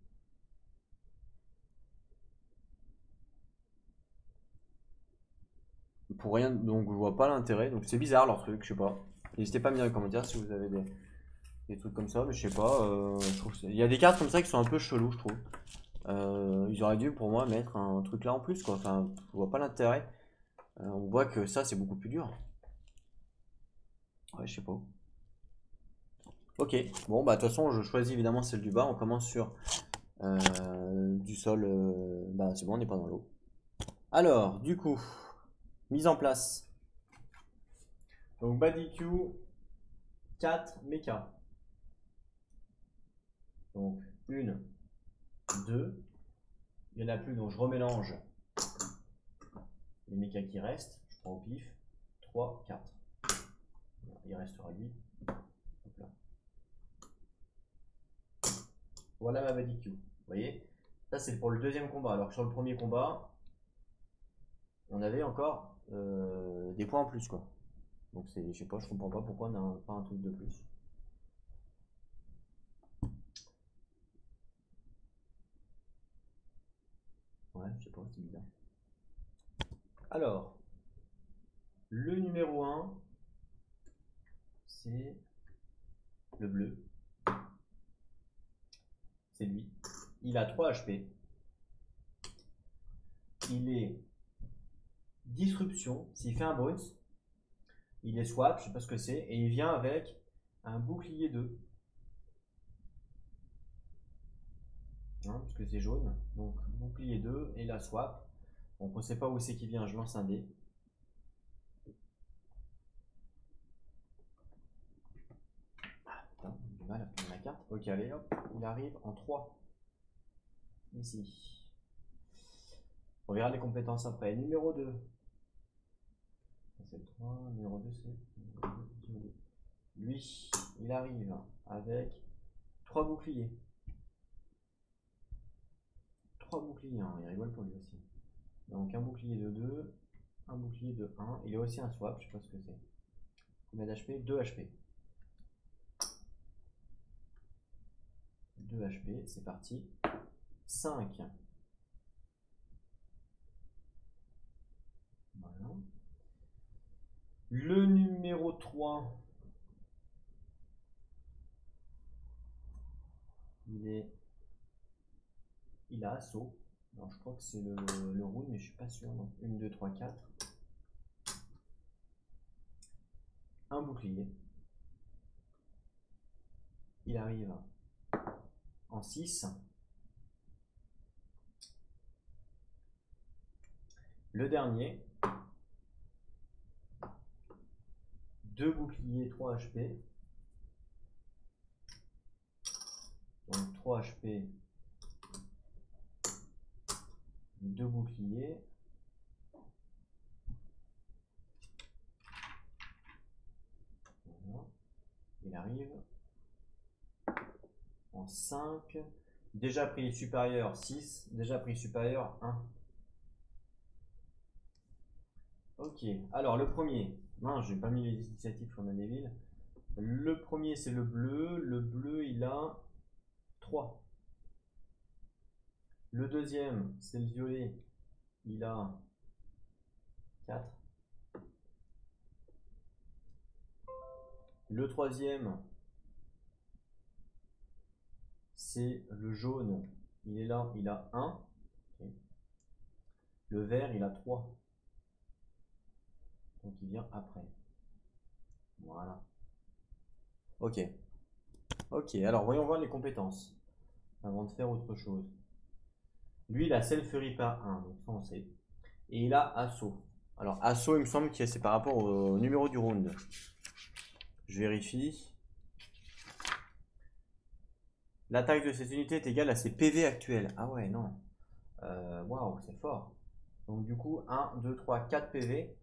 Pour rien, donc je vois pas l'intérêt. Donc c'est bizarre leur truc, je sais pas. N'hésitez pas à me dire dans les commentaires si vous avez des trucs comme ça, mais je sais pas. Il y a des cartes comme ça qui sont un peu chelous, je trouve. Ils auraient dû pour moi mettre un truc là en plus, quoi. Enfin, je vois pas l'intérêt. On voit que ça c'est beaucoup plus dur. Ouais, je sais pas. Ok, bon bah de toute façon je choisis évidemment celle du bas. On commence sur du sol. Bah c'est bon, on n'est pas dans l'eau. Alors, du coup, mise en place. Donc BaddyQ 4 méca. Donc 1, 2. Il n'y en a plus, donc je remélange les mécas qui restent. Je prends au pif. 3, 4. Il restera 8. Hop là. Voilà ma body Q. Vous voyez? Ça, c'est pour le deuxième combat. Alors que sur le premier combat, on avait encore des points en plus, quoi. Donc, je sais pas, je comprends pas pourquoi on n'a pas un truc de plus. Ouais, je sais pas, c'est bizarre. Alors, le numéro 1, c'est le bleu. C'est lui. Il a 3 HP. Il est disruption. S'il fait un bounce, il est swap, je sais pas ce que c'est. Et il vient avec un bouclier 2. Hein, parce que c'est jaune. Donc, bouclier 2 et la swap. Donc, on sait pas où c'est qu'il vient. Je lance un dé. Putain, j'ai du mal à prendre la carte. Ok, allez, hop. Il arrive en 3. Ici. On regarde les compétences après. Numéro 2. C'est le 3. Numéro 2, c'est... Lui, il arrive avec 3 boucliers. 3 boucliers, hein. Il rigole pour lui aussi. Donc un bouclier de 2, un bouclier de 1. Il y a aussi un swap, je sais pas ce que c'est. Combien d'HP? 2 HP. 2 HP, c'est parti. 5. Voilà. Le numéro 3, il a assaut. Alors je crois que c'est le round, mais je suis pas sûr. 1, 2, 3, 4. Un bouclier. Il arrive en 6. Le dernier, 2 boucliers, 3 HP. Donc 3 HP, 2 boucliers. Voilà. Il arrive en 5. Déjà prix supérieur 6. Déjà prix supérieur 1. Ok, alors le premier. Non, j'ai pas mis les initiatives qu'on a des villes. Le premier c'est le bleu. Le bleu il a 3. Le deuxième c'est le violet. Il a 4. Le troisième c'est le jaune. Il est là, il a 1. Okay. Le vert il a 3. Donc il vient après. Voilà. Ok. Ok, alors voyons voir les compétences. Avant de faire autre chose. Lui, il a Self-Fury par 1, donc ça on sait. Et il a Assaut. Alors Assaut, il me semble que c'est par rapport au numéro du round. Je vérifie. L'attaque de cette unité est égale à ses PV actuels. Ah ouais, non. Waouh, c'est fort. Donc du coup, 1, 2, 3, 4 PV.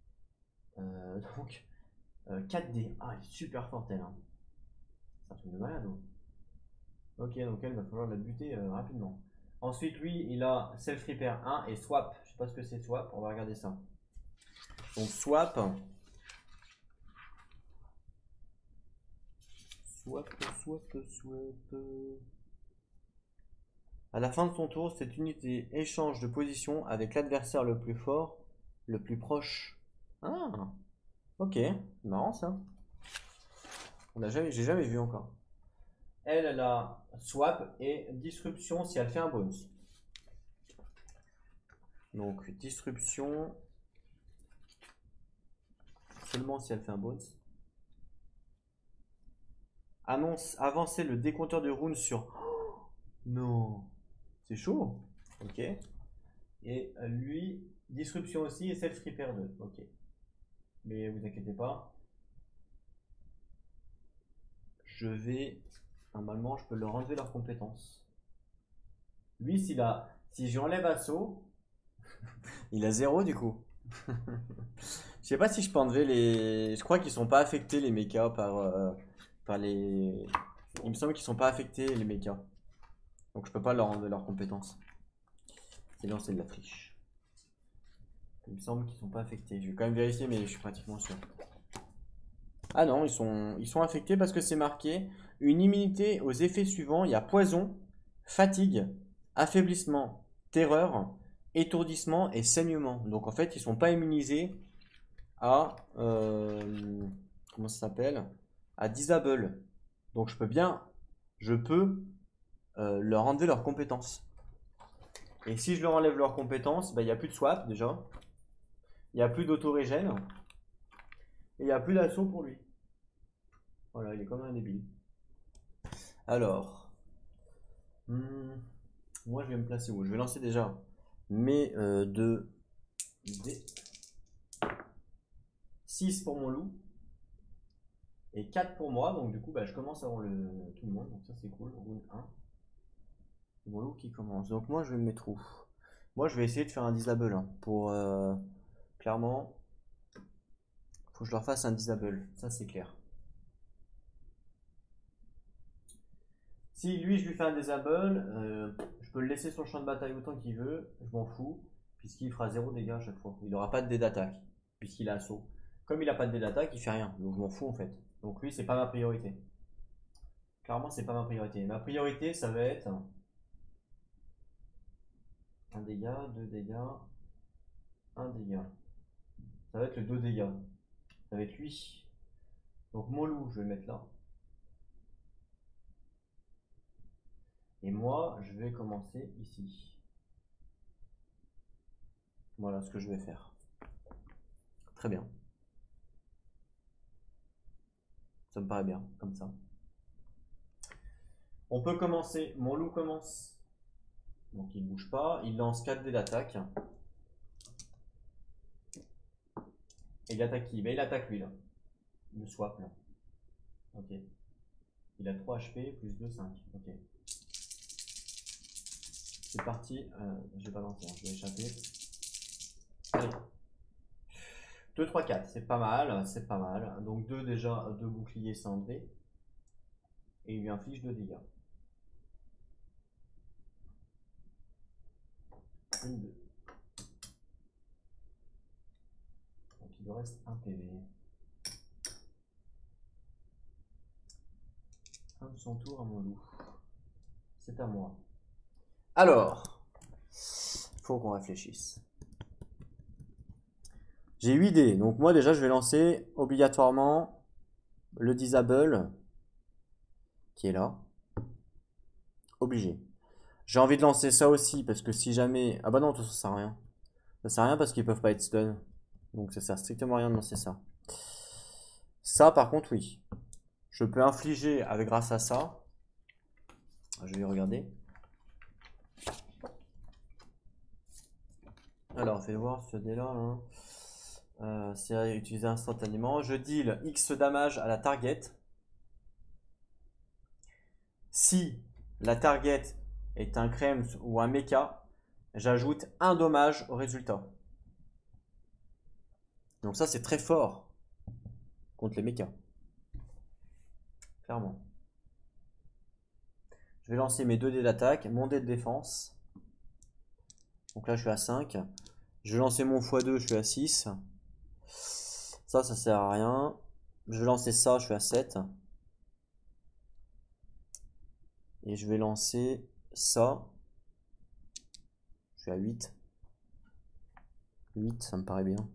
Donc 4D. Ah, elle est super forte elle. Hein. C'est un truc de malade. Hein. Ok, donc elle va falloir la buter rapidement. Ensuite, lui, il a Self Repair 1 et Swap. Je sais pas ce que c'est Swap, on va regarder ça. Donc Swap. Swap. À la fin de son tour, cette unité échange de position avec l'adversaire le plus fort, le plus proche. Ah, ok, marrant ça. J'ai jamais vu encore. Elle a swap et disruption si elle fait un bonus. Donc disruption seulement si elle fait un bonus. Avancer le décompteur de runes sur. Oh, non, c'est chaud. Ok. Et lui, disruption aussi et self repair 2. Ok. Mais vous inquiétez pas. Normalement, je peux leur enlever leurs compétences. Lui, si j'enlève assaut, il a 0 du coup. Je sais pas si je peux enlever les. Je crois qu'ils sont pas affectés les mechas par les. Il me semble qu'ils sont pas affectés les mechas. Donc je peux pas leur enlever leurs compétences. Sinon c'est de la friche. Il me semble qu'ils sont pas affectés. Je vais quand même vérifier, mais je suis pratiquement sûr. Ah non, ils sont affectés parce que c'est marqué une immunité aux effets suivants. Il y a poison, fatigue, affaiblissement, terreur, étourdissement et saignement. Donc en fait, ils sont pas immunisés à comment ça s'appelle? À disable. Donc je peux leur enlever leurs compétences. Et si je leur enlève leurs compétences, bah, il n'y a plus de swap déjà. Il n'y a plus d'autorégène. Et il n'y a plus d'assaut pour lui. Voilà, il est comme un débile. Alors, moi je vais me placer où? Je vais lancer déjà mes 2 dés. 6 pour mon loup. Et 4 pour moi. Donc du coup, bah, je commence avant tout le monde. Donc ça c'est cool. Round 1. C'est mon loup qui commence. Donc moi je vais me mettre où? Moi je vais essayer de faire un disable hein, pour clairement. Faut que je leur fasse un disable. Ça c'est clair. Si lui je lui fais un disable, je peux le laisser sur le champ de bataille autant qu'il veut. Je m'en fous. Puisqu'il fera 0 dégâts à chaque fois. Il n'aura pas de dés d'attaque. Puisqu'il a assaut. Comme il n'a pas de dés d'attaque, il fait rien. Donc je m'en fous en fait. Donc lui c'est pas ma priorité. Clairement c'est pas ma priorité. Ma priorité ça va être un dégât, 2 dégâts, un dégât. Ça va être le 2 dégâts. Ça va être lui. Donc mon loup, je vais le mettre là. Et moi, je vais commencer ici. Voilà ce que je vais faire. Très bien. Ça me paraît bien, comme ça. On peut commencer. Mon loup commence. Donc il ne bouge pas. Il lance 4 dés d'attaque. Et il attaque qui? Ben, il attaque lui là. Le swap là. Ok. Il a 3 HP, plus 2, 5. Ok. C'est parti. Je vais pas lancer, hein, je vais échapper. Allez. 2, 3, 4. C'est pas mal. C'est pas mal. Donc 2 déjà, 2 boucliers cendrés. Et il lui inflige 2 dégâts. 1, 2. Donc il lui reste 1 PV. Un de son tour à mon loup. C'est à moi. Alors, faut qu'on réfléchisse. J'ai 8 dés, donc moi déjà je vais lancer obligatoirement le disable qui est là. Obligé. J'ai envie de lancer ça aussi parce que si jamais. Ah bah non, tout ça sert à rien. Ça sert à rien parce qu'ils peuvent pas être stun. Donc ça sert strictement à rien de lancer ça. Ça par contre, oui. Je peux infliger avec grâce à ça. Je vais regarder. Alors, fais voir ce dé là. Hein. C'est utilisé instantanément. Je deal X damage à la target. Si la target est un Krems ou un mecha, j'ajoute un dommage au résultat. Donc ça c'est très fort contre les mechas. Clairement. Je vais lancer mes 2 dés d'attaque, mon dé de défense. Donc là je suis à 5. Je vais lancer mon x2, je suis à 6. Ça sert à rien. Je vais lancer ça, je suis à 7. Et je vais lancer ça. Je suis à 8. 8, ça me paraît bien.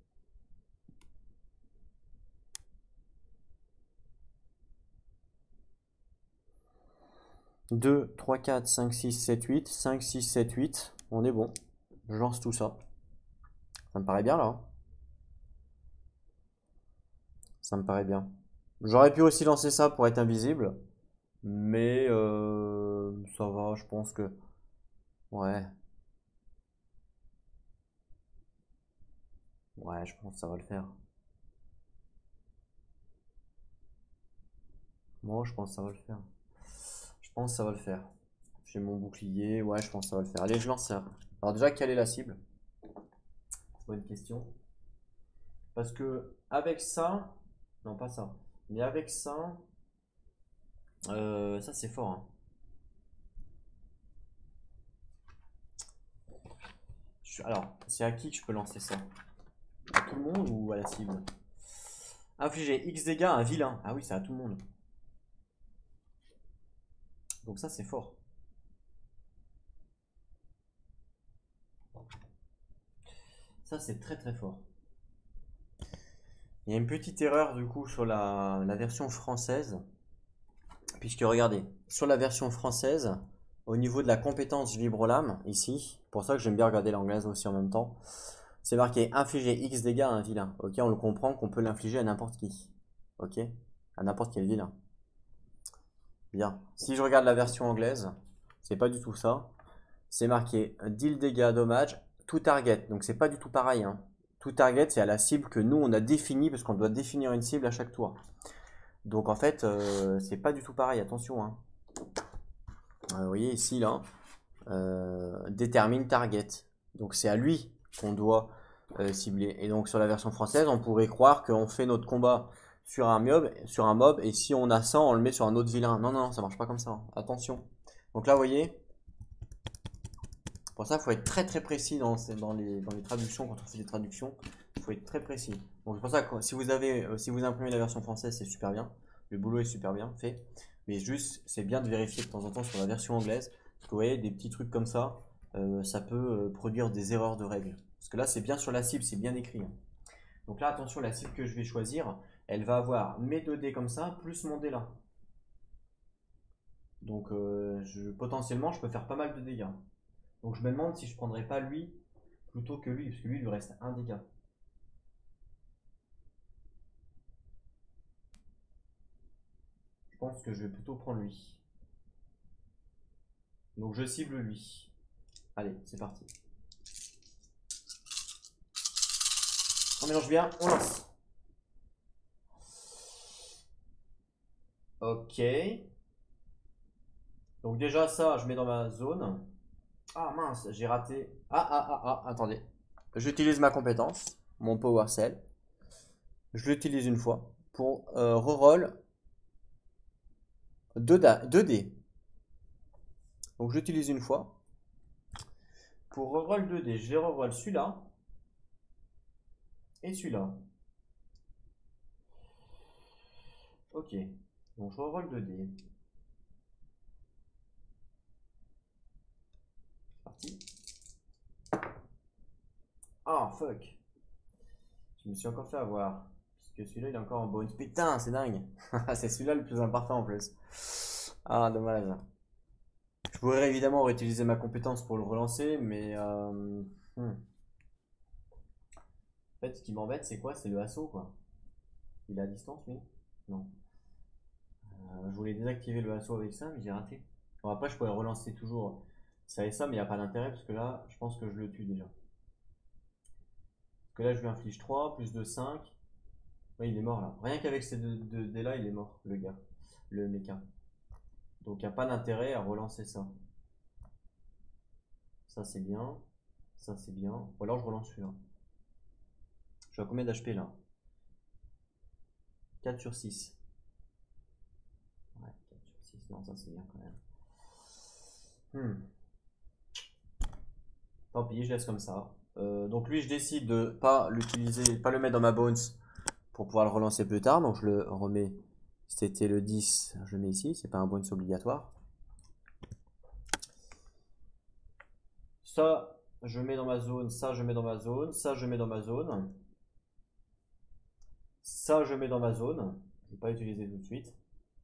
« 2, 3, 4, 5, 6, 7, 8. 5, 6, 7, 8. On est bon. Je lance tout ça. Ça me paraît bien là. Ça me paraît bien. J'aurais pu aussi lancer ça pour être invisible. Mais ça va, je pense que... Ouais. Ouais, je pense que ça va le faire. Moi, je pense que ça va le faire. Je pense que ça va le faire. J'ai mon bouclier. Ouais, je pense que ça va le faire. Allez, je lance ça. Alors déjà, quelle est la cible? Bonne question. Parce que avec ça... Non, pas ça. Mais avec ça... ça, c'est fort. Hein. Alors, c'est à qui que je peux lancer ça? À tout le monde ou à la cible? Infliger X dégâts à un vilain. Ah oui, c'est à tout le monde. Donc ça, c'est fort. Ça, c'est très très fort. Il y a une petite erreur du coup sur la version française. Puisque regardez, sur la version française, au niveau de la compétence Vibrolame, ici, pour ça que j'aime bien regarder l'anglaise aussi en même temps, c'est marqué infliger X dégâts à un vilain. Ok, on le comprend qu'on peut l'infliger à n'importe qui. Ok, à n'importe quel vilain. Bien. Si je regarde la version anglaise, c'est pas du tout ça. C'est marqué deal dégâts dommage to target. Donc c'est pas du tout pareil, hein. To target, c'est à la cible que nous on a définie parce qu'on doit définir une cible à chaque tour. Donc en fait, c'est pas du tout pareil, attention, hein. Vous voyez ici, là, détermine target. Donc c'est à lui qu'on doit cibler. Et donc sur la version française, on pourrait croire qu'on fait notre combat sur un mob, et si on a ça, on le met sur un autre vilain. Non, non, ça marche pas comme ça, hein. Attention. Donc là, vous voyez, pour ça, il faut être très très précis dans les traductions. Quand on fait des traductions, il faut être très précis. Donc c'est pour ça que si vous imprimez la version française, c'est super bien. Le boulot est super bien fait. Mais juste, c'est bien de vérifier de temps en temps sur la version anglaise. Parce que vous voyez, des petits trucs comme ça, ça peut produire des erreurs de règles. Parce que là, c'est bien sur la cible, c'est bien écrit, hein. Donc là, attention, la cible que je vais choisir, elle va avoir mes 2 dés comme ça, plus mon dé là. Donc potentiellement, je peux faire pas mal de dégâts. Donc je me demande si je prendrais pas lui plutôt que lui, parce que lui, il lui reste un dégât. Je pense que je vais plutôt prendre lui. Donc je cible lui. Allez, c'est parti. On mélange bien, on lance. Ok. Donc déjà ça, je mets dans ma zone. Ah mince, j'ai raté. Attendez. J'utilise ma compétence, mon Power Cell. Je l'utilise une fois pour reroll 2 dés. Donc j'utilise une fois. Pour reroll 2 dés, je vais reroll celui-là et celui-là. Ok. Donc je reroll 2 dés. Parti. Ah fuck. Je me suis encore fait avoir. Parce que celui-là il est encore en bonus. Putain, c'est dingue. C'est celui-là le plus important en plus. Ah, dommage. Je pourrais évidemment réutiliser ma compétence pour le relancer, mais en fait, ce qui m'embête, c'est quoi? C'est le assaut, quoi. Il est à distance, lui? Non. Je voulais désactiver le assaut avec ça, mais j'ai raté. Bon, après, je pourrais relancer toujours ça et ça, mais il n'y a pas d'intérêt parce que là, je pense que je le tue déjà. Parce que là, je lui inflige 3, plus de 5. Ouais, il est mort là. Rien qu'avec ces deux dés là, il est mort, le gars. Le mecha. Donc, il n'y a pas d'intérêt à relancer ça. Ça, c'est bien. Ça, c'est bien. Ou alors, je relance celui-là. Je suis à combien d'HP là? 4 sur 6. Ouais, 4 sur 6. Non, ça, c'est bien quand même. Tant pis, je laisse comme ça. Donc lui, je décide de pas l'utiliser, pas le mettre dans ma bones pour pouvoir le relancer plus tard. Donc je le remets. C'était le 10, je le mets ici. C'est pas un bones obligatoire. Ça, je mets dans ma zone. Ça, je mets dans ma zone. Ça, je mets dans ma zone. Ça, je mets dans ma zone. Je ne vais pas l'utiliser tout de suite.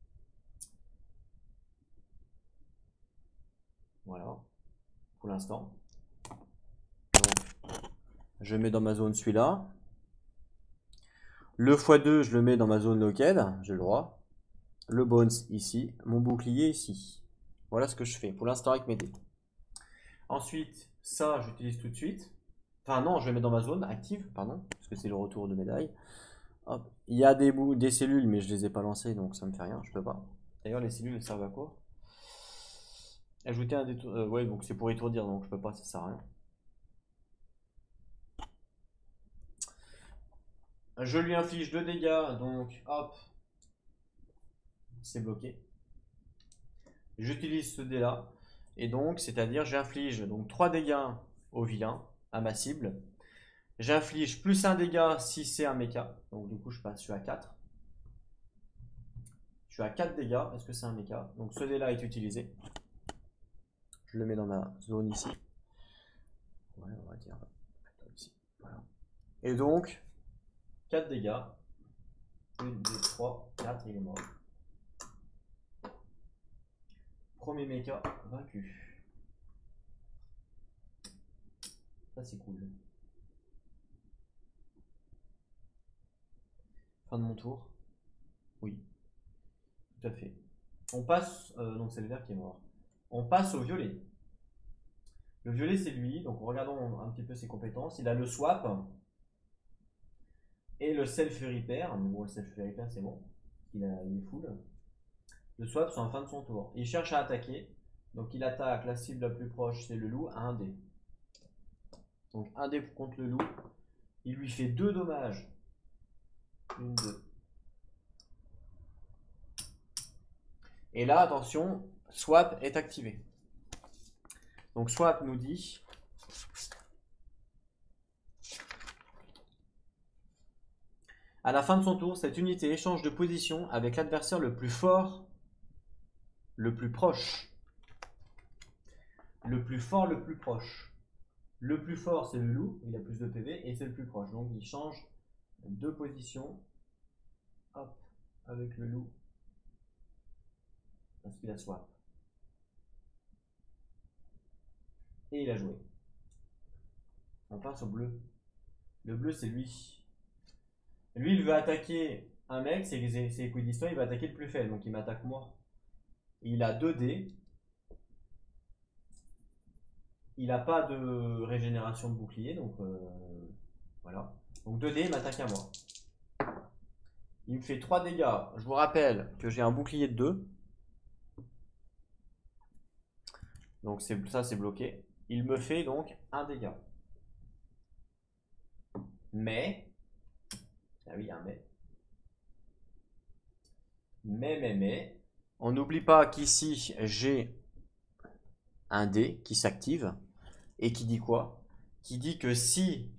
Voilà. Pour l'instant. Je mets dans ma zone celui-là. Le x2, je le mets dans ma zone local, j'ai le droit. Le bones ici, mon bouclier ici. Voilà ce que je fais pour l'instant avec mes dés. Ensuite, ça, j'utilise tout de suite. Enfin non, je le mets dans ma zone active, pardon, parce que c'est le retour de médaille. Hop. Il y a des cellules, mais je les ai pas lancées, donc ça me fait rien, je peux pas. D'ailleurs, les cellules, elles servent à quoi? Ajouter un détour... ouais, donc c'est pour étourdir, donc je peux pas, ça sert à rien. Je lui inflige 2 dégâts, donc hop, c'est bloqué. J'utilise ce dé là, et donc, c'est-à-dire j'inflige donc 3 dégâts au vilain, à ma cible. J'inflige plus un dégât si c'est un mecha. Donc du coup, je suis à 4. Je suis à 4 dégâts. Est-ce que c'est un mecha? Donc ce dé-là est utilisé. Je le mets dans ma zone ici. Ouais, on va dire ici. Voilà. Et donc, 4 dégâts. 1, 2, 3, 4, il est mort. Premier mecha vaincu. Ça c'est cool. Fin de mon tour. Oui, tout à fait. On passe, donc c'est le vert qui est mort. On passe au violet. Le violet c'est lui, donc regardons un petit peu ses compétences. Il a le swap et le self repair. Mais bon, le self repair c'est bon, il est full. Le swap c'est en fin de son tour. Il cherche à attaquer, donc il attaque la cible la plus proche, c'est le loup, à 1 dé. Donc 1 dé contre le loup. Il lui fait 2 dommages. 1, 2. Et là, attention, swap est activé. Donc swap nous dit à la fin de son tour, cette unité échange de position avec l'adversaire le plus fort, le plus proche. Le plus fort, le plus proche. Le plus fort, c'est le loup, il a plus de PV, et c'est le plus proche. Donc il change de position. Hop, avec le loup. Parce qu'il a swap. Et il a joué. On passe au bleu. Le bleu, c'est lui. Lui, il veut attaquer un mec, c'est équidistant, il va attaquer le plus faible, donc il m'attaque moi. Il a 2 dés. Il n'a pas de régénération de bouclier, donc voilà. Donc 2 dés, il m'attaque à moi. Il me fait 3 dégâts. Je vous rappelle que j'ai un bouclier de 2. Donc ça, c'est bloqué. Il me fait donc 1 dégât. Mais, ah oui, il y a un mais, on n'oublie pas qu'ici, j'ai un dé qui s'active et qui dit quoi? Qui dit que si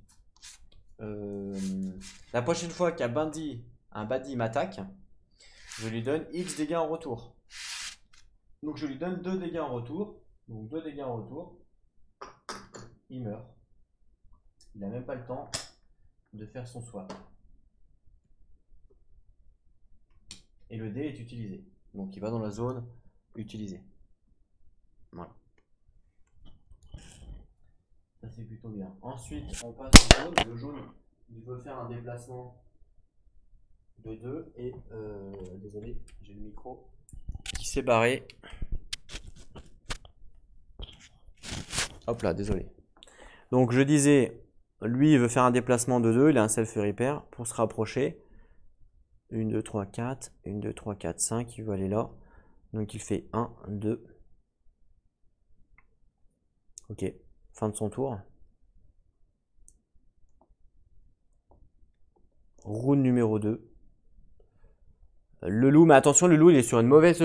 la prochaine fois qu'un bandit m'attaque, je lui donne X dégâts en retour. Donc je lui donne 2 dégâts en retour. Donc 2 dégâts en retour. Il meurt. Il n'a même pas le temps de faire son swap. Et le dé est utilisé. Donc il va dans la zone utilisée. Voilà. Ça c'est plutôt bien. Ensuite on passe au jaune. Le jaune, il veut faire un déplacement de 2 et désolé, j'ai le micro qui s'est barré. Hop là, désolé. Donc je disais, lui il veut faire un déplacement de 2, il a un self repair pour se rapprocher. 1, 2, 3, 4, 1, 2, 3, 4, 5, il veut aller là. Donc il fait 1, 2. Ok, fin de son tour. Round numéro 2. Le loup, mais attention, le loup il est sur un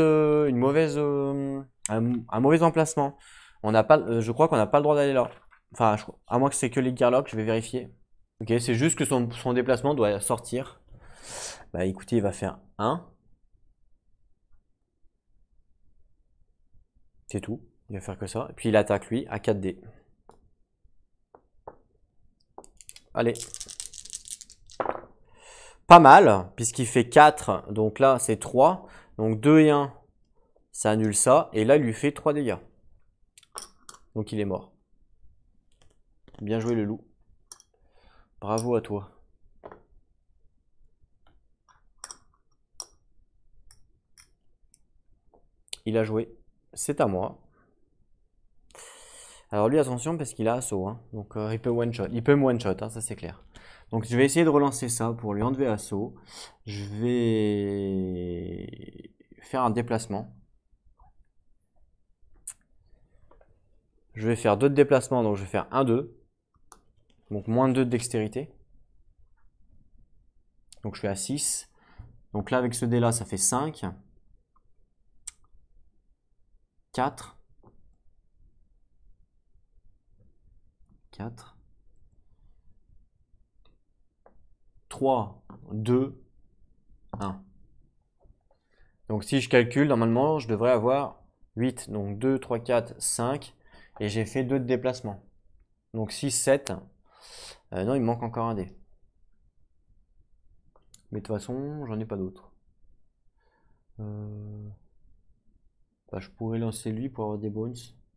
mauvais emplacement. On n'a pas, je crois qu'on n'a pas le droit d'aller là. Enfin, à moins que c'est que les Gearlock, je vais vérifier. Ok, c'est juste que son déplacement doit sortir. Bah écoutez, il va faire 1. C'est tout. Il va faire que ça. Et puis il attaque lui à 4 dés. Allez. Pas mal, puisqu'il fait 4. Donc là, c'est 3. Donc 2 et 1, ça annule ça. Et là, il lui fait 3 dégâts. Donc il est mort. Bien joué le loup. Bravo à toi. Il a joué. C'est à moi. Alors lui, attention, parce qu'il a assaut. Hein. Donc il peut one-shot. Il peut me one-shot, hein, ça c'est clair. Donc je vais essayer de relancer ça pour lui enlever assaut. Je vais faire un déplacement. Je vais faire 2 de déplacement, donc je vais faire 1, 2. Donc moins 2 de dextérité. Donc je suis à 6. Donc là, avec ce dé là, ça fait 5. 4. 4. 3, 2, 1. Donc si je calcule, normalement, je devrais avoir 8. Donc 2, 3, 4, 5. Et j'ai fait 2 de déplacement. Donc 6, 7. Non, il me manque encore un dé. Mais de toute façon, j'en ai pas d'autres. Bah, je pourrais lancer lui pour avoir des bones.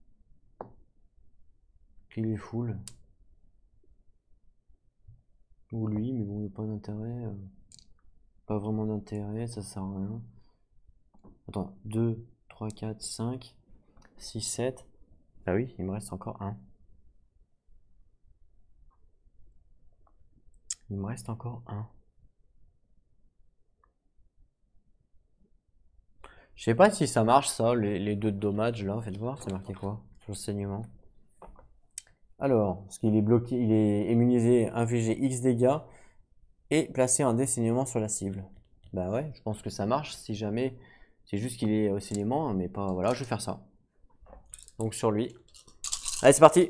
Qu'il est full. Ou lui, mais bon, il n'y a pas d'intérêt. Pas vraiment d'intérêt, ça sert à rien. Attends, 2, 3, 4, 5, 6, 7. Ah oui, il me reste encore un. Il me reste encore un. Je sais pas si ça marche ça, les 2 de dommages là, faites voir, c'est marqué quoi sur le saignement. Alors, parce qu'il est bloqué, il est immunisé, infligé X dégâts et placer un dé saignement sur la cible. Bah ouais, je pense que ça marche si jamais. C'est juste qu'il est au saignement, mais pas. Voilà, je vais faire ça. Donc sur lui. Allez, c'est parti.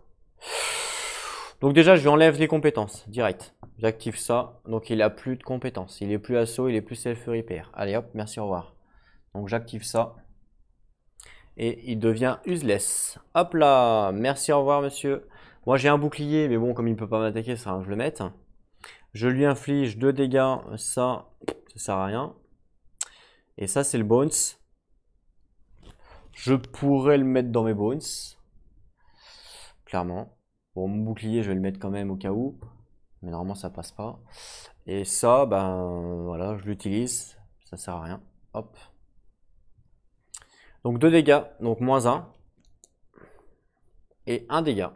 Donc déjà, je lui enlève les compétences, direct. J'active ça, donc il a plus de compétences. Il est plus assaut, il est plus self-repair. Allez hop, merci, au revoir. Donc j'active ça. Et il devient useless. Hop là, merci, au revoir monsieur. Moi j'ai un bouclier, mais bon, comme il ne peut pas m'attaquer, ça, je le mette. Je lui inflige 2 dégâts, ça sert à rien. Et ça c'est le bones. Je pourrais le mettre dans mes bones. Clairement. Bon, mon bouclier, je vais le mettre quand même au cas où. Mais normalement, ça passe pas. Et ça, ben voilà, je l'utilise. Ça sert à rien. Hop. Donc 2 dégâts. Donc moins 1. Et 1 dégât.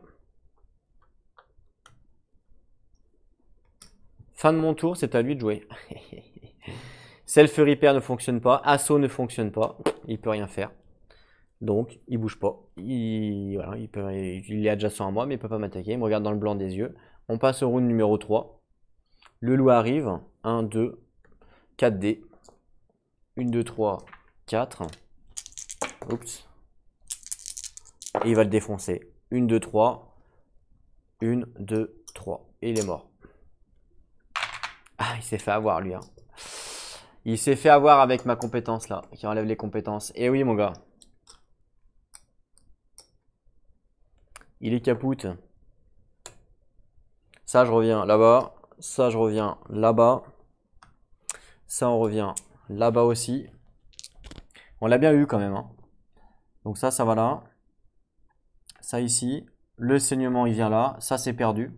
Fin de mon tour, c'est à lui de jouer. Self-repair ne fonctionne pas. Assaut ne fonctionne pas. Il peut rien faire. Donc, il bouge pas. Voilà, il est adjacent à moi, mais il peut pas m'attaquer. Il me regarde dans le blanc des yeux. On passe au round numéro 3. Le loup arrive. 1, 2, 4 dés. 1, 2, 3, 4. Oups. Et il va le défoncer. 1, 2, 3. 1, 2, 3. Et il est mort. Ah, il s'est fait avoir lui. Hein. Il s'est fait avoir avec ma compétence là, qui enlève les compétences. Et oui, mon gars. Il est capoute. Ça, je reviens là-bas. Ça, je reviens là-bas. Ça, on revient là-bas aussi. On l'a bien eu quand même. Hein. Donc ça va là. Ça ici. Le saignement, il vient là. Ça, c'est perdu.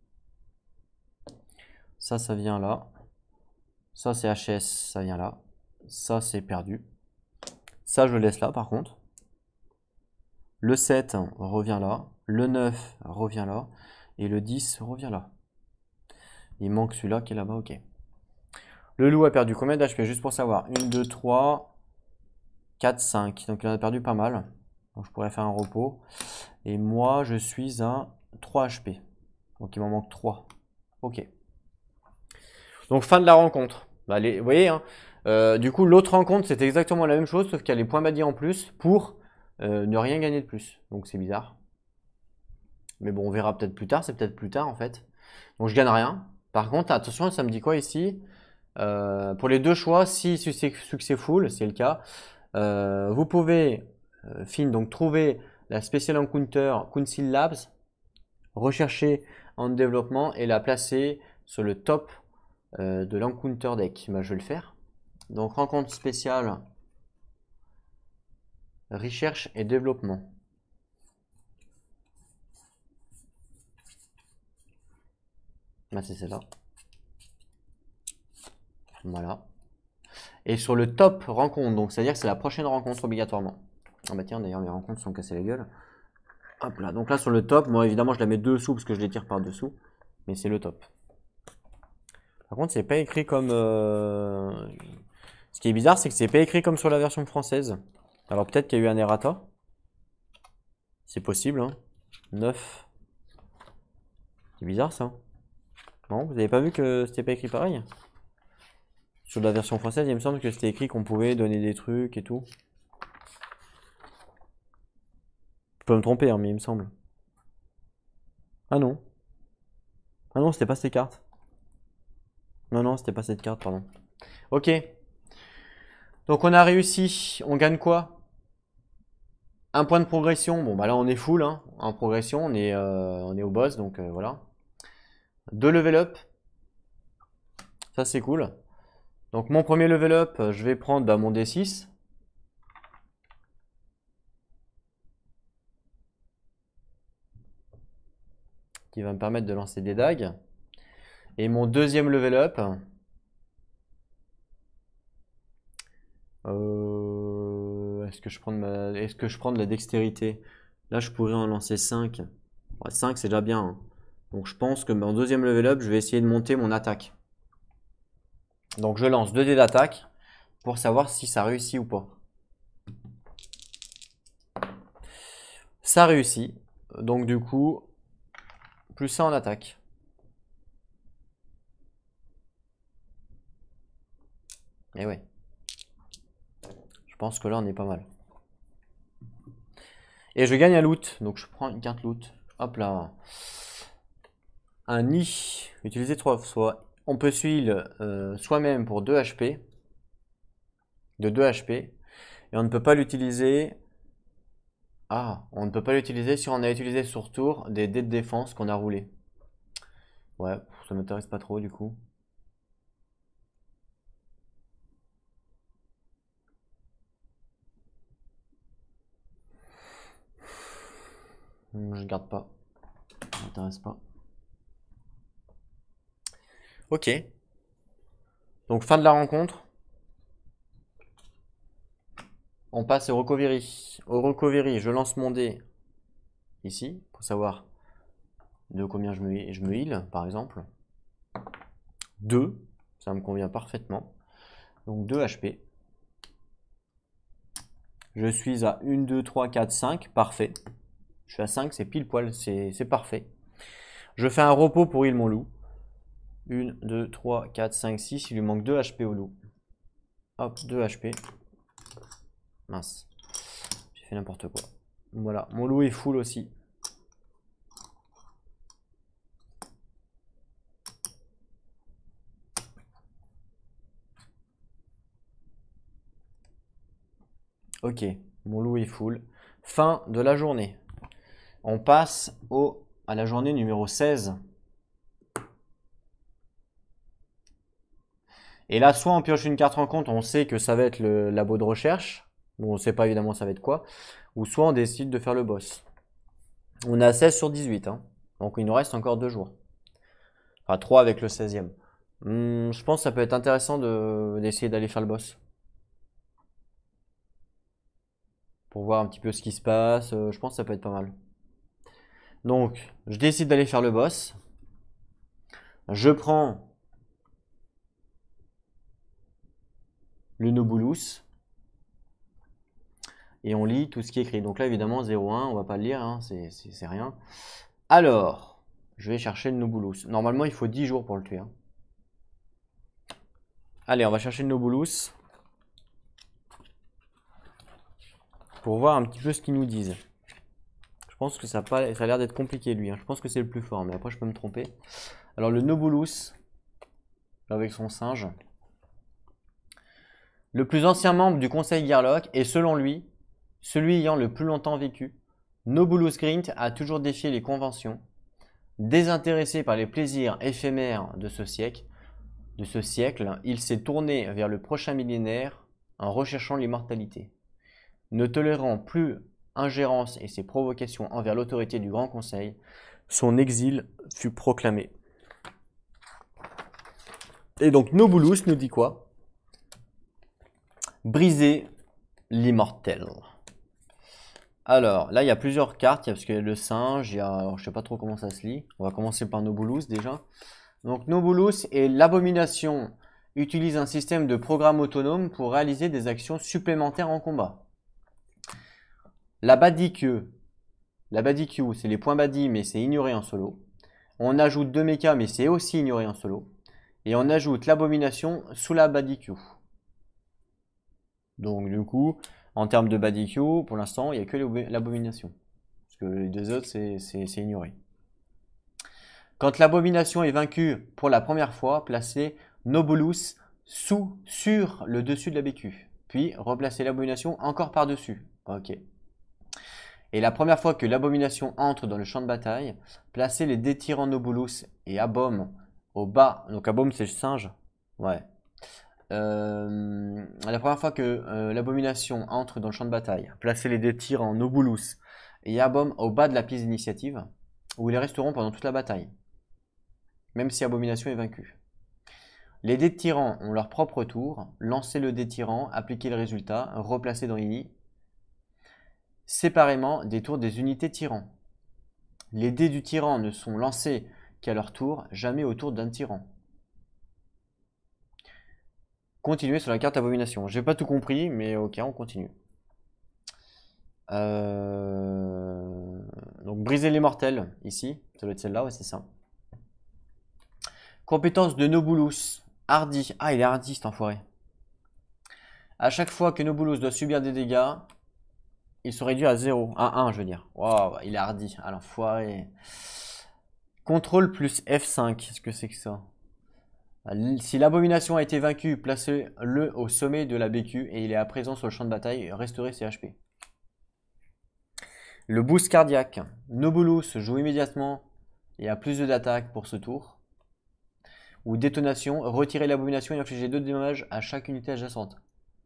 Ça vient là. Ça, c'est HS. Ça vient là. Ça, c'est perdu. Ça, je le laisse là, par contre. Le 7 revient là. Le 9 revient là. Et le 10 revient là. Il manque celui-là qui est là-bas, ok. Le loup a perdu combien d'HP? Juste pour savoir. 1, 2, 3, 4, 5. Donc il en a perdu pas mal. Donc je pourrais faire un repos. Et moi, je suis à 3 HP. Donc il m'en manque 3. Ok. Donc fin de la rencontre. Bah, vous voyez, hein, du coup, l'autre rencontre, c'était exactement la même chose, sauf qu'il y a les points badis en plus pour ne rien gagner de plus. Donc c'est bizarre. Mais bon, on verra peut-être plus tard. C'est peut-être plus tard en fait. Donc je gagne rien. Par contre, attention, ça me dit quoi ici? Pour les deux choix, si succès full, c'est le cas, vous pouvez donc trouver la Special Encounter Council Labs, rechercher en développement et la placer sur le top de l'Encounter Deck. Bah, je vais le faire. Donc rencontre spéciale, recherche et développement. Bah, c'est celle-là. Voilà. Et sur le top rencontre, donc c'est-à-dire que c'est la prochaine rencontre obligatoirement. Ah bah tiens, d'ailleurs mes rencontres sont cassées la gueule. Hop là, donc là sur le top, moi évidemment je la mets dessous parce que je les tire par dessous, mais c'est le top. Par contre, c'est pas écrit comme. Ce qui est bizarre, c'est que c'est pas écrit comme sur la version française. Alors peut-être qu'il y a eu un errata. C'est possible, hein. 9. C'est bizarre ça. Non, vous avez pas vu que c'était pas écrit pareil? Sur la version française, il me semble que c'était écrit qu'on pouvait donner des trucs et tout. Je peux me tromper, hein, mais il me semble. Ah non. Ah non, c'était pas ces cartes. Non, non, c'était pas cette carte, pardon. Ok. Donc on a réussi. On gagne quoi? Un point de progression. Bon, bah là on est full, hein. En progression, on est au boss, donc voilà. 2 level up. Ça c'est cool. Donc mon premier level up, je vais prendre mon D6. Qui va me permettre de lancer des dagues. Et mon deuxième level up. Est-ce que je prends de la dextérité? Là, je pourrais en lancer 5. Ouais, 5, c'est déjà bien, hein. Donc, je pense que mon deuxième level up, je vais essayer de monter mon attaque. Donc, je lance 2 dés d'attaque pour savoir si ça réussit ou pas. Ça réussit. Donc, du coup, plus ça en attaque. Et ouais. Je pense que là, on est pas mal. Et je gagne un loot. Donc, je prends une carte loot. Hop là. Un nid. Utilisé 3 fois. On peut suivre soi-même pour 2 HP. De 2 HP. Et on ne peut pas l'utiliser. Ah, on ne peut pas l'utiliser si on a utilisé sur tour des dés de défense qu'on a roulé. Ouais, ça m'intéresse pas trop du coup. Je garde pas. Ça m'intéresse pas. Ok. Donc fin de la rencontre. On passe au recovery. Au recovery, je lance mon dé ici pour savoir de combien je me heal, par exemple. 2, ça me convient parfaitement. Donc 2 HP. Je suis à 1, 2, 3, 4, 5, parfait. Je suis à 5, c'est pile poil, c'est parfait. Je fais un repos pour heal mon loup. 1, 2, 3, 4, 5, 6, il lui manque 2 HP au loup. Hop, 2 HP. Mince, j'ai fait n'importe quoi. Voilà, mon loup est full aussi. Ok, mon loup est full. Fin de la journée. On passe à la journée numéro 16. Et là, soit on pioche une carte rencontre, on sait que ça va être le labo de recherche. Bon, on ne sait pas évidemment ça va être quoi. Ou soit on décide de faire le boss. On a 16 sur 18, hein. Donc il nous reste encore 2 jours. Enfin 3 avec le 16e. Je pense que ça peut être intéressant d'essayer d'aller faire le boss. Pour voir un petit peu ce qui se passe. Je pense que ça peut être pas mal. Donc, je décide d'aller faire le boss. Je prends le Nobulus. Et on lit tout ce qui est écrit. Donc là, évidemment, 0,1, on va pas le lire, hein, c'est rien. Alors, je vais chercher le Nobulus. Normalement, il faut 10 jours pour le tuer, hein. Allez, on va chercher le Nobulus. Pour voir un petit peu ce qu'ils nous disent. Je pense que ça a l'air d'être compliqué, lui, hein. Je pense que c'est le plus fort, mais après, je peux me tromper. Alors, le Nobulus, avec son singe. Le plus ancien membre du conseil Garlock est, selon lui, celui ayant le plus longtemps vécu. Nobulus Grint a toujours défié les conventions. Désintéressé par les plaisirs éphémères de ce siècle, il s'est tourné vers le prochain millénaire en recherchant l'immortalité. Ne tolérant plus ingérence et ses provocations envers l'autorité du Grand Conseil, son exil fut proclamé. Et donc Nobulus nous dit quoi? Briser l'immortel. Alors, là, il y a plusieurs cartes, parce qu'il y a le singe, alors, je sais pas trop comment ça se lit. On va commencer par Nobulus déjà. Donc, Nobulus et l'abomination utilisent un système de programme autonome pour réaliser des actions supplémentaires en combat. La Badi-Q, c'est les points Badi, mais c'est ignoré en solo. On ajoute 2 mechas, mais c'est aussi ignoré en solo. Et on ajoute l'abomination sous la Badi-Q. Donc, du coup, en termes de body Q, pour l'instant, il n'y a que l'abomination. Parce que les deux autres, c'est ignoré. Quand l'abomination est vaincue pour la première fois, placez Nobulus sur le dessus de la BQ. Puis replacer l'abomination encore par-dessus. Ok. Et la première fois que l'abomination entre dans le champ de bataille, placez les dés tirant Nobulus et Abom au bas. Donc Abom c'est le singe. Ouais. La première fois que l'abomination entre dans le champ de bataille, placez les dés tirant Nobulus et Abom au bas de la pièce d'initiative, où ils resteront pendant toute la bataille, même si Abomination est vaincue. Les dés de tyran ont leur propre tour, lancez le dé tyran, appliquez le résultat, replacez dans Ini, séparément des tours des unités tyran. Les dés du tyran ne sont lancés qu'à leur tour, jamais au tour d'un tyran. Continuez sur la carte Abomination. J'ai pas tout compris, mais ok, on continue. Donc briser les mortels, ici, ça doit être celle-là, ouais c'est ça. Compétence de Nobulus, hardi. Ah, il est hardi cet enfoiré. À chaque fois que Nobulus doit subir des dégâts, il se réduit à 0, à 1 je veux dire. Waouh, il est hardi, ah l'enfoiré. Contrôle plus F5, qu'est-ce que c'est que ça? Si l'abomination a été vaincue, placez-le au sommet de la BQ et il est à présent sur le champ de bataille, restaurez ses HP. Le boost cardiaque. Nobulus joue immédiatement et a plus d'attaque pour ce tour. Ou détonation, retirez l'abomination et infligez 2 dommages à chaque unité adjacente.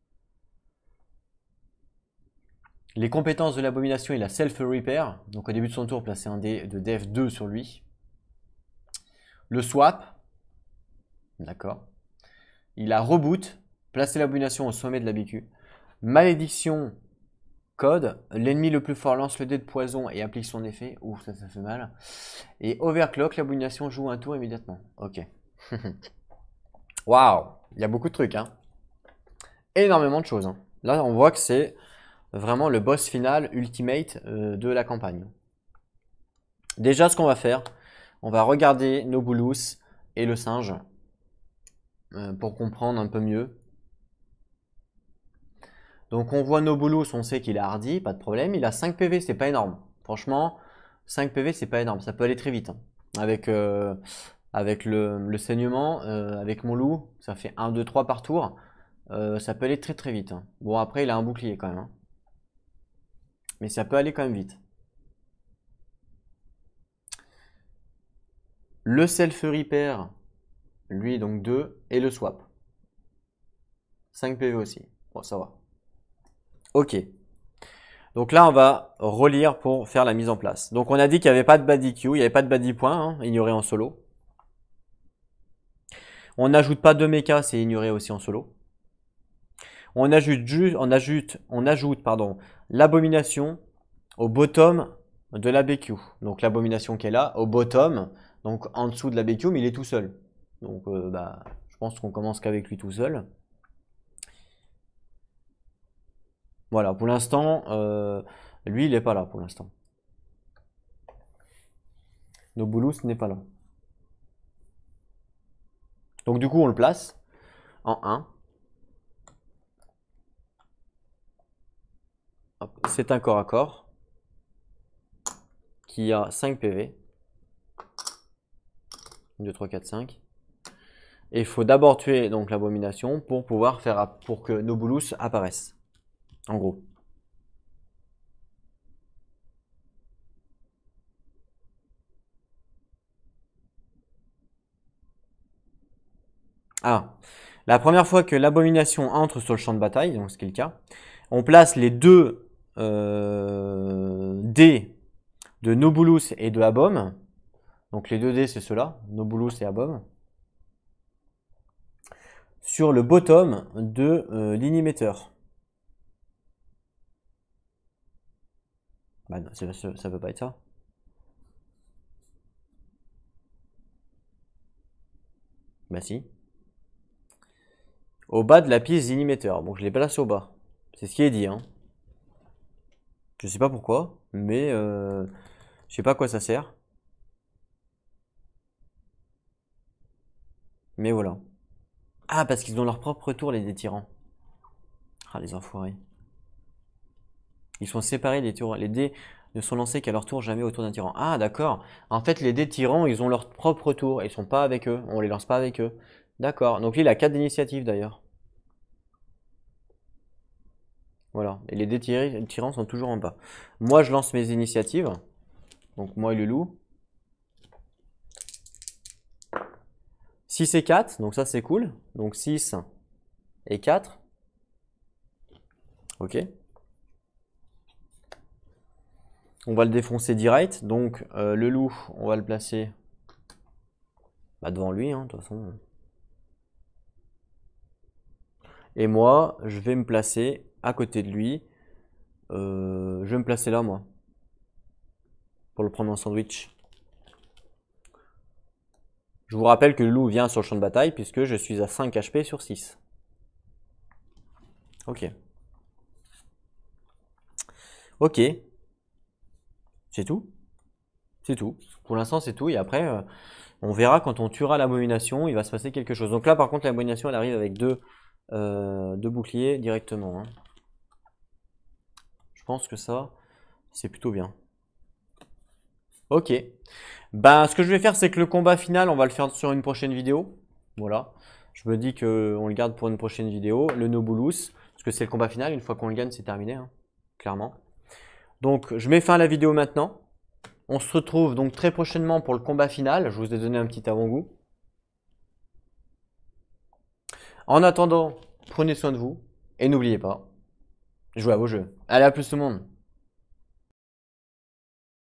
Les compétences de l'abomination, il a self-repair. Donc au début de son tour, placez un dé de def 2 sur lui. Le swap. D'accord. Il a reboot. Placez l'abomination au sommet de la BQ. Malédiction. Code, l'ennemi le plus fort lance le dé de poison et applique son effet. Ouf, ça fait mal. Et overclock, l'abomination joue un tour immédiatement. Ok. Waouh, il y a beaucoup de trucs, hein. Énormément de choses. Hein. Là, on voit que c'est vraiment le boss final ultimate de la campagne. Déjà, ce qu'on va faire, on va regarder Nobulus et le singe pour comprendre un peu mieux. Donc on voit Nobulus, on sait qu'il est hardi, pas de problème. Il a 5 PV, c'est pas énorme. Franchement, 5 PV, c'est pas énorme. Ça peut aller très vite. Hein. Avec le saignement, avec mon loup, ça fait 1, 2, 3 par tour. Ça peut aller très très vite. Hein. Bon, après, il a un bouclier quand même. Hein. Mais ça peut aller quand même vite. Le self-repair, lui, donc 2. Et le swap. 5 PV aussi. Bon, ça va. Ok. Donc là, on va relire pour faire la mise en place. Donc on a dit qu'il n'y avait pas de body queue, il n'y avait pas de body point, hein, ignoré en solo. On n'ajoute pas de mecha, c'est ignoré aussi en solo. On ajoute l'abomination au bottom de la BQ. Donc l'abomination qui est là, au bottom, donc en dessous de la BQ, mais il est tout seul. Donc je pense qu'on commence qu'avec lui tout seul. Voilà, pour l'instant, lui, il n'est pas là pour l'instant. Nobulus n'est pas là. Donc du coup, on le place en 1. C'est un corps à corps qui a 5 PV. 1, 2, 3, 4, 5. Et il faut d'abord tuer donc l'abomination pour pouvoir pour que Nobulus apparaisse. En gros. Ah, la première fois que l'abomination entre sur le champ de bataille, donc ce qui est le cas, on place les 2 dés de Nobulus et de Abom. Donc les 2 dés c'est ceux-là, Nobulus et Abom. Sur le bottom de l'inhibiteur. Bah non, ça peut pas être ça. Bah si. Au bas de la pièce d'inhibiteur. Bon, je l'ai placé au bas. C'est ce qui est dit. Hein. Je sais pas pourquoi, mais je sais pas à quoi ça sert. Mais voilà. Ah, parce qu'ils ont leur propre tour, les tyrans. Ah, les enfoirés. Ils sont séparés des tours. Les dés ne sont lancés qu'à leur tour, jamais autour d'un tyran. Ah, d'accord. En fait, les dés tyrans, ils ont leur propre tour. Ils sont pas avec eux. On les lance pas avec eux. D'accord. Donc lui, il a 4 d'initiative d'ailleurs. Voilà. Et les dés tyrans sont toujours en bas. Moi, je lance mes initiatives. Donc moi et le loup. 6 et 4. Donc ça, c'est cool. Donc 6 et 4. Ok. On va le défoncer direct. Donc le loup, on va le placer devant lui, hein, de toute façon. Et moi, je vais me placer à côté de lui. Je vais me placer là, moi, pour le prendre en sandwich. Je vous rappelle que le loup vient sur le champ de bataille puisque je suis à 5 HP sur 6. Ok. Ok. C'est tout. C'est tout. Pour l'instant, c'est tout. Et après, on verra quand on tuera l'abomination, il va se passer quelque chose. Donc là, par contre, l'abomination, elle arrive avec deux boucliers directement, hein. Je pense que ça, c'est plutôt bien. Ok. Ben, ce que je vais faire, c'est que le combat final, on va le faire sur une prochaine vidéo. Voilà. Je me dis qu'on le garde pour une prochaine vidéo. Le Nobulus, parce que c'est le combat final. Une fois qu'on le gagne, c'est terminé, hein, clairement. Donc, je mets fin à la vidéo maintenant. On se retrouve donc très prochainement pour le combat final. Je vous ai donné un petit avant-goût. En attendant, prenez soin de vous. Et n'oubliez pas, jouez à vos jeux. Allez, à plus tout le monde.